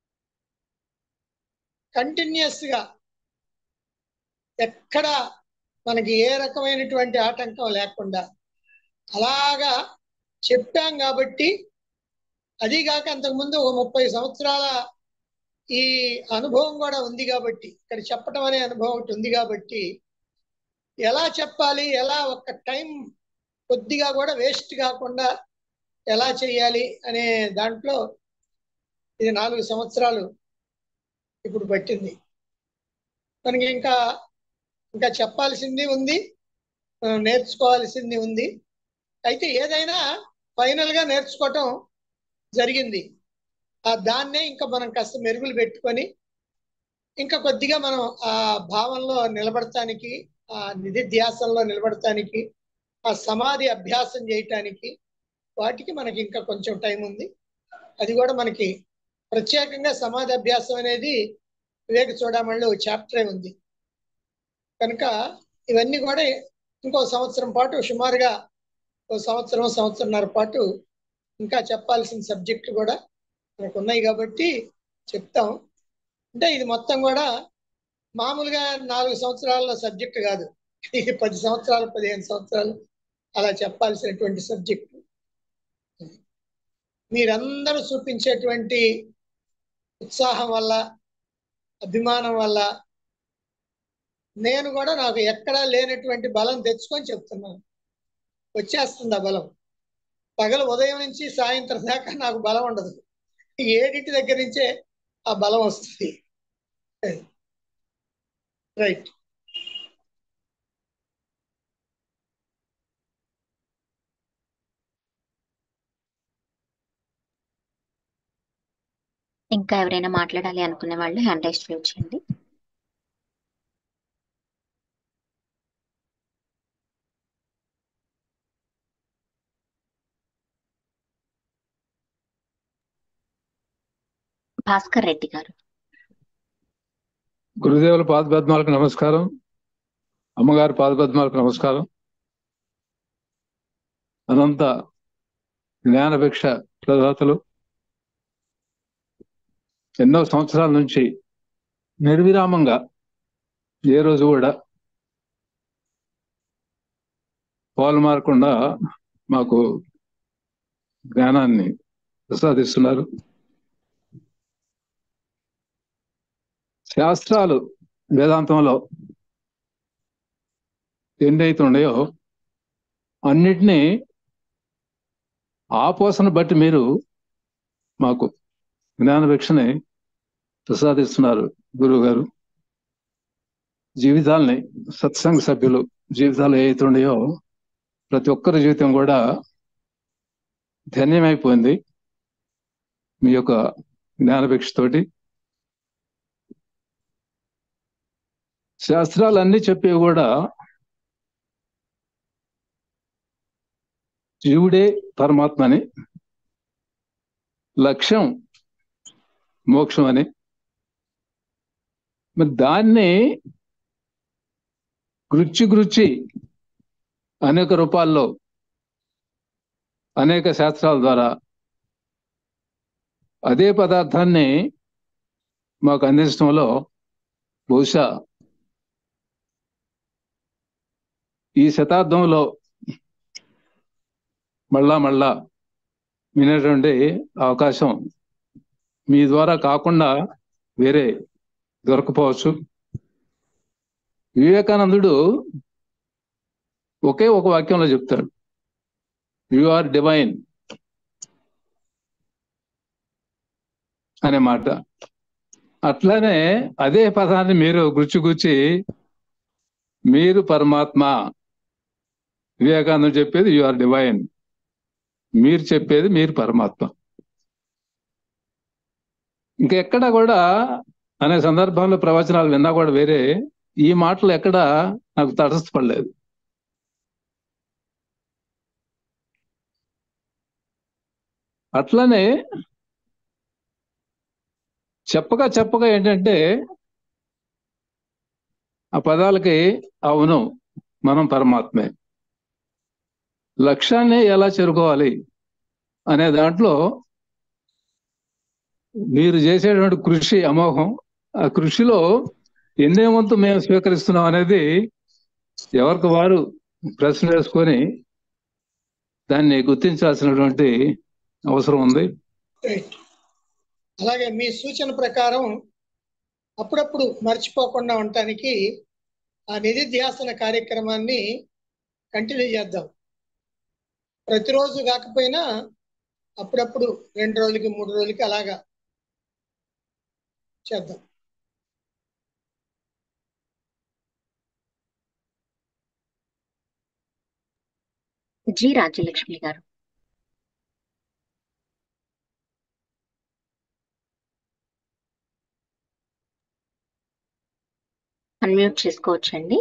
కంటిన్యూస్గా ఎక్కడ మనకి ఏ రకమైనటువంటి ఆటంకం లేకుండా అలాగా చెప్పాం. కాబట్టి అదీగాక అంతకుముందు ఒక ముప్పై సంవత్సరాల ఈ అనుభవం కూడా ఉంది కాబట్టి, ఇక్కడ చెప్పటం అనే అనుభవం ఒకటి ఉంది కాబట్టి ఎలా చెప్పాలి, ఎలా ఒక్క టైం కొద్దిగా కూడా వేస్ట్ కాకుండా ఎలా చేయాలి అనే దాంట్లో ఇది నాలుగు సంవత్సరాలు ఇప్పుడు పట్టింది. మనకి ఇంకా ఇంకా చెప్పాల్సింది ఉంది, నేర్చుకోవాల్సింది ఉంది. అయితే ఏదైనా ఫైనల్గా నేర్చుకోవటం జరిగింది. ఆ దాన్నే ఇంకా మనం కాస్త మెరుగులు పెట్టుకొని ఇంకా కొద్దిగా మనం ఆ భావంలో నిలబడటానికి, ఆ నిధిధ్యాసంలో నిలబడటానికి, ఆ సమాధి అభ్యాసం చేయటానికి వాటికి మనకి ఇంకా కొంచెం టైం ఉంది. అది కూడా మనకి ప్రత్యేకంగా సమాధి అభ్యాసం అనేది వివేక చూడమణిలో చాప్టరే ఉంది కనుక ఇవన్నీ కూడా ఇంకో సంవత్సరం పాటు, సుమారుగా ఒక సంవత్సరం సంవత్సరంన్నర పాటు ఇంకా చెప్పాల్సిన సబ్జెక్టులు కూడా మనకు ఉన్నాయి కాబట్టి చెప్తాం. అంటే ఇది మొత్తం కూడా మామూలుగా నాలుగు సంవత్సరాల సబ్జెక్ట్ కాదు, ఇది పది సంవత్సరాలు పదిహేను సంవత్సరాలు అలా చెప్పాల్సినటువంటి సబ్జెక్టు. మీరందరూ చూపించేటువంటి ఉత్సాహం వల్ల, అభిమానం వల్ల నేను కూడా నాకు ఎక్కడా లేనటువంటి బలం తెచ్చుకొని చెప్తున్నాను. వచ్చేస్తుంది ఆ బలం. పగలు ఉదయం నుంచి సాయంత్రం దాకా నాకు బలం ఉండదు, ఏడింటి దగ్గర నుంచే ఆ బలం వస్తుంది. రైట్. ఇంకా ఎవరైనా మాట్లాడాలి అనుకునే వాళ్ళు హ్యాండ్ రైజ్ చేయండి. భాస్కర్ రెడ్డి గారు. గురుదేవుల పాదపద్మాలకు నమస్కారం, అమ్మగారి పాదపద్మాలకు నమస్కారం. అనంత జ్ఞానభిక్ష ప్రదాతలు ఎన్నో సంవత్సరాల నుంచి నిర్విరామంగా ఏ రోజు కూడా పాలు మారకుండా మాకు జ్ఞానాన్ని ప్రసాదిస్తున్నారు. శాస్త్రాలు వేదాంతంలో ఎన్నైతే ఉన్నాయో అన్నిటినీ ఆపోసను బట్టి మీరు మాకు జ్ఞానభిక్షని ప్రసాదిస్తున్నారు గురువు గారు. జీవితాల్ని సత్సంగ సభ్యులు జీవితాలు ఏవైతే ఉన్నాయో ప్రతి ఒక్కరి జీవితం కూడా ధన్యమైపోయింది మీ యొక్క జ్ఞానభిక్షతోటి. శాస్త్రాలన్నీ చెప్పేవి కూడా జీవుడే పరమాత్మ అని, లక్ష్యం మోక్షం అని. మరి దాన్ని గృచ్చి గృచ్చి అనేక రూపాల్లో అనేక శాస్త్రాల ద్వారా అదే పదార్థాన్ని మాకు అందించడంలో బహుశా ఈ శతాబ్దంలో మళ్ళా మళ్ళా వినేటువంటి అవకాశం మీ ద్వారా కాకుండా వేరే దొరకపోవచ్చు. వివేకానందుడు ఒకే ఒక వాక్యంలో చెప్తాడు, యు ఆర్ డివైన్ అనే మాట. అట్లానే అదే పదాన్ని మీరు గుచ్చి మీరు పరమాత్మ, వివేకానందుడు చెప్పేది యు ఆర్ డివైన్, మీరు చెప్పేది మీరు పరమాత్మ. ఇంకెక్కడ కూడా అనే సందర్భంలో ప్రవచనాలు విన్నా కూడా వేరే ఈ మాటలు ఎక్కడ నాకు తటస్థపడలేదు. అట్లనే చెప్పగా చెప్పగా ఏంటంటే ఆ పదాలకి అవును మనం పరమాత్మే, లక్ష్యాన్ని ఎలా చేరుకోవాలి అనే దాంట్లో మీరు చేసేటువంటి కృషి అమోఘం. ఆ కృషిలో ఎన్నే వంతు మేము స్వీకరిస్తున్నాం అనేది ఎవరికి వారు ప్రశ్న వేసుకొని దాన్ని గుర్తించాల్సినటువంటి అవసరం ఉంది. అలాగే మీ సూచన ప్రకారం అప్పుడప్పుడు మర్చిపోకుండా ఉండటానికి ఆ నిధిధ్యాసన కార్యక్రమాన్ని కంటిన్యూ చేద్దాం. ప్రతిరోజు కాకపోయినా అప్పుడప్పుడు రెండు రోజులకి మూడు రోజులకి అలాగా చేద్దాం. జి రాజ్యలక్ష్మి గారు. అన్మ్యూట్ చేసుకోవచ్చండి.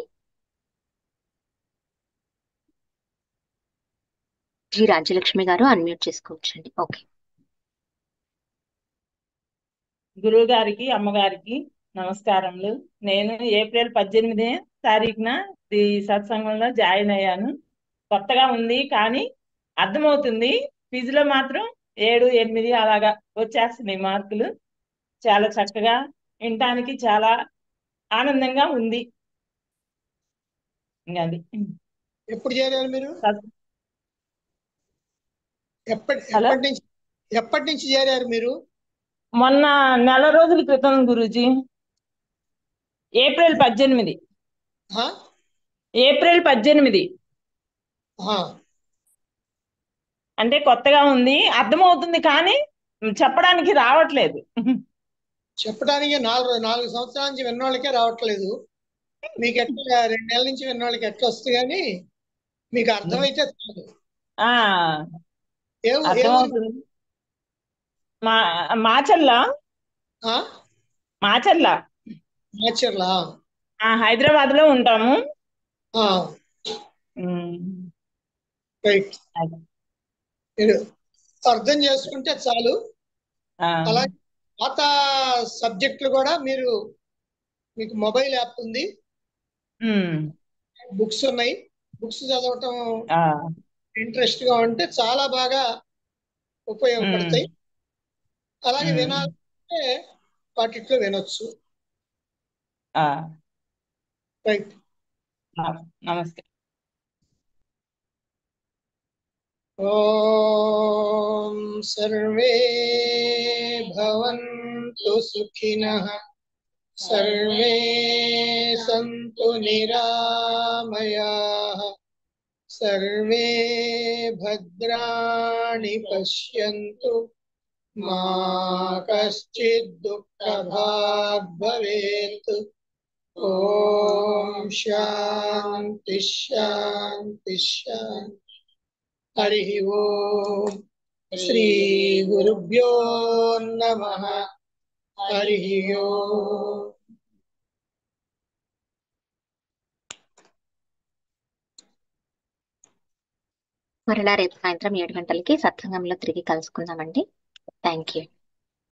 జి రాజ్యలక్ష్మి గారు అన్మ్యూట్ చేసుకోవచ్చండి. ఓకే. గురువు గారికి అమ్మగారికి నమస్కారములు. నేను ఏప్రిల్ పద్దెనిమిది తారీఖున ఈ సత్సంగంలో జాయిన్ అయ్యాను. కొత్తగా ఉంది కానీ అర్థమవుతుంది. ఫిజిలో మాత్రం ఏడు ఎనిమిది అలాగా వచ్చేస్తున్నాయి మార్కులు. చాలా చక్కగా వినటానికి చాలా ఆనందంగా ఉంది. ఇంకా అది ఎప్పుడు చేరారు మీరు? ఎప్పటి ఎప్పటి నుంచి ఎప్పటి నుంచి చేరారు మీరు? మొన్న నెల రోజుల క్రితం గురూజీ. ఏప్రిల్ పద్దెనిమిది ఏప్రిల్ పద్దెనిమిది అంటే కొత్తగా ఉంది, అర్థమవుతుంది కానీ చెప్పడానికి రావట్లేదు. చెప్పడానికి నాలుగు నాలుగు సంవత్సరాల నుంచి విన్నోళ్ళకే రావట్లేదు. మీకు ఎట్లా రెండు నెలల నుంచి విన్నోళ్ళకి ఎట్లా వస్తుంది కానీ మీకు అర్థమైతే చాలు. అర్థమవుతుంది. మా మాచర్ల మాచర్ల మాచర్ల హైదరాబాద్ లో ఉంటాము. రైట్, అర్థం చేసుకుంటే చాలు. అలాగే పాత సబ్జెక్టులు కూడా మీరు, మీకు మొబైల్ యాప్ ఉంది, బుక్స్ ఉన్నాయి, బుక్స్ చదవటం ఇంట్రెస్ట్ గా ఉంటే చాలా బాగా ఉపయోగపడతాయి. అలాగే వినాలంటే వాటిట్లో వినొచ్చు. రైట్. నమస్తే. ఓం సర్వే భవంతు సుఖినః సర్వే సంతు నిరామయాః సర్వే భద్రాణి పశ్యంతు మా కశ్చిద్ దుఃఖభాగ్ భవేత్. ఓం శాంతి శాంతి శాంతి. హరి ఓం. శ్రీ గురుభ్యో నమః. హరి ఓం. మరలా రేపు సాయంత్రం ఏడు గంటలకి సత్సంగంలో తిరిగి కలుసుకుందామండి. Thank you.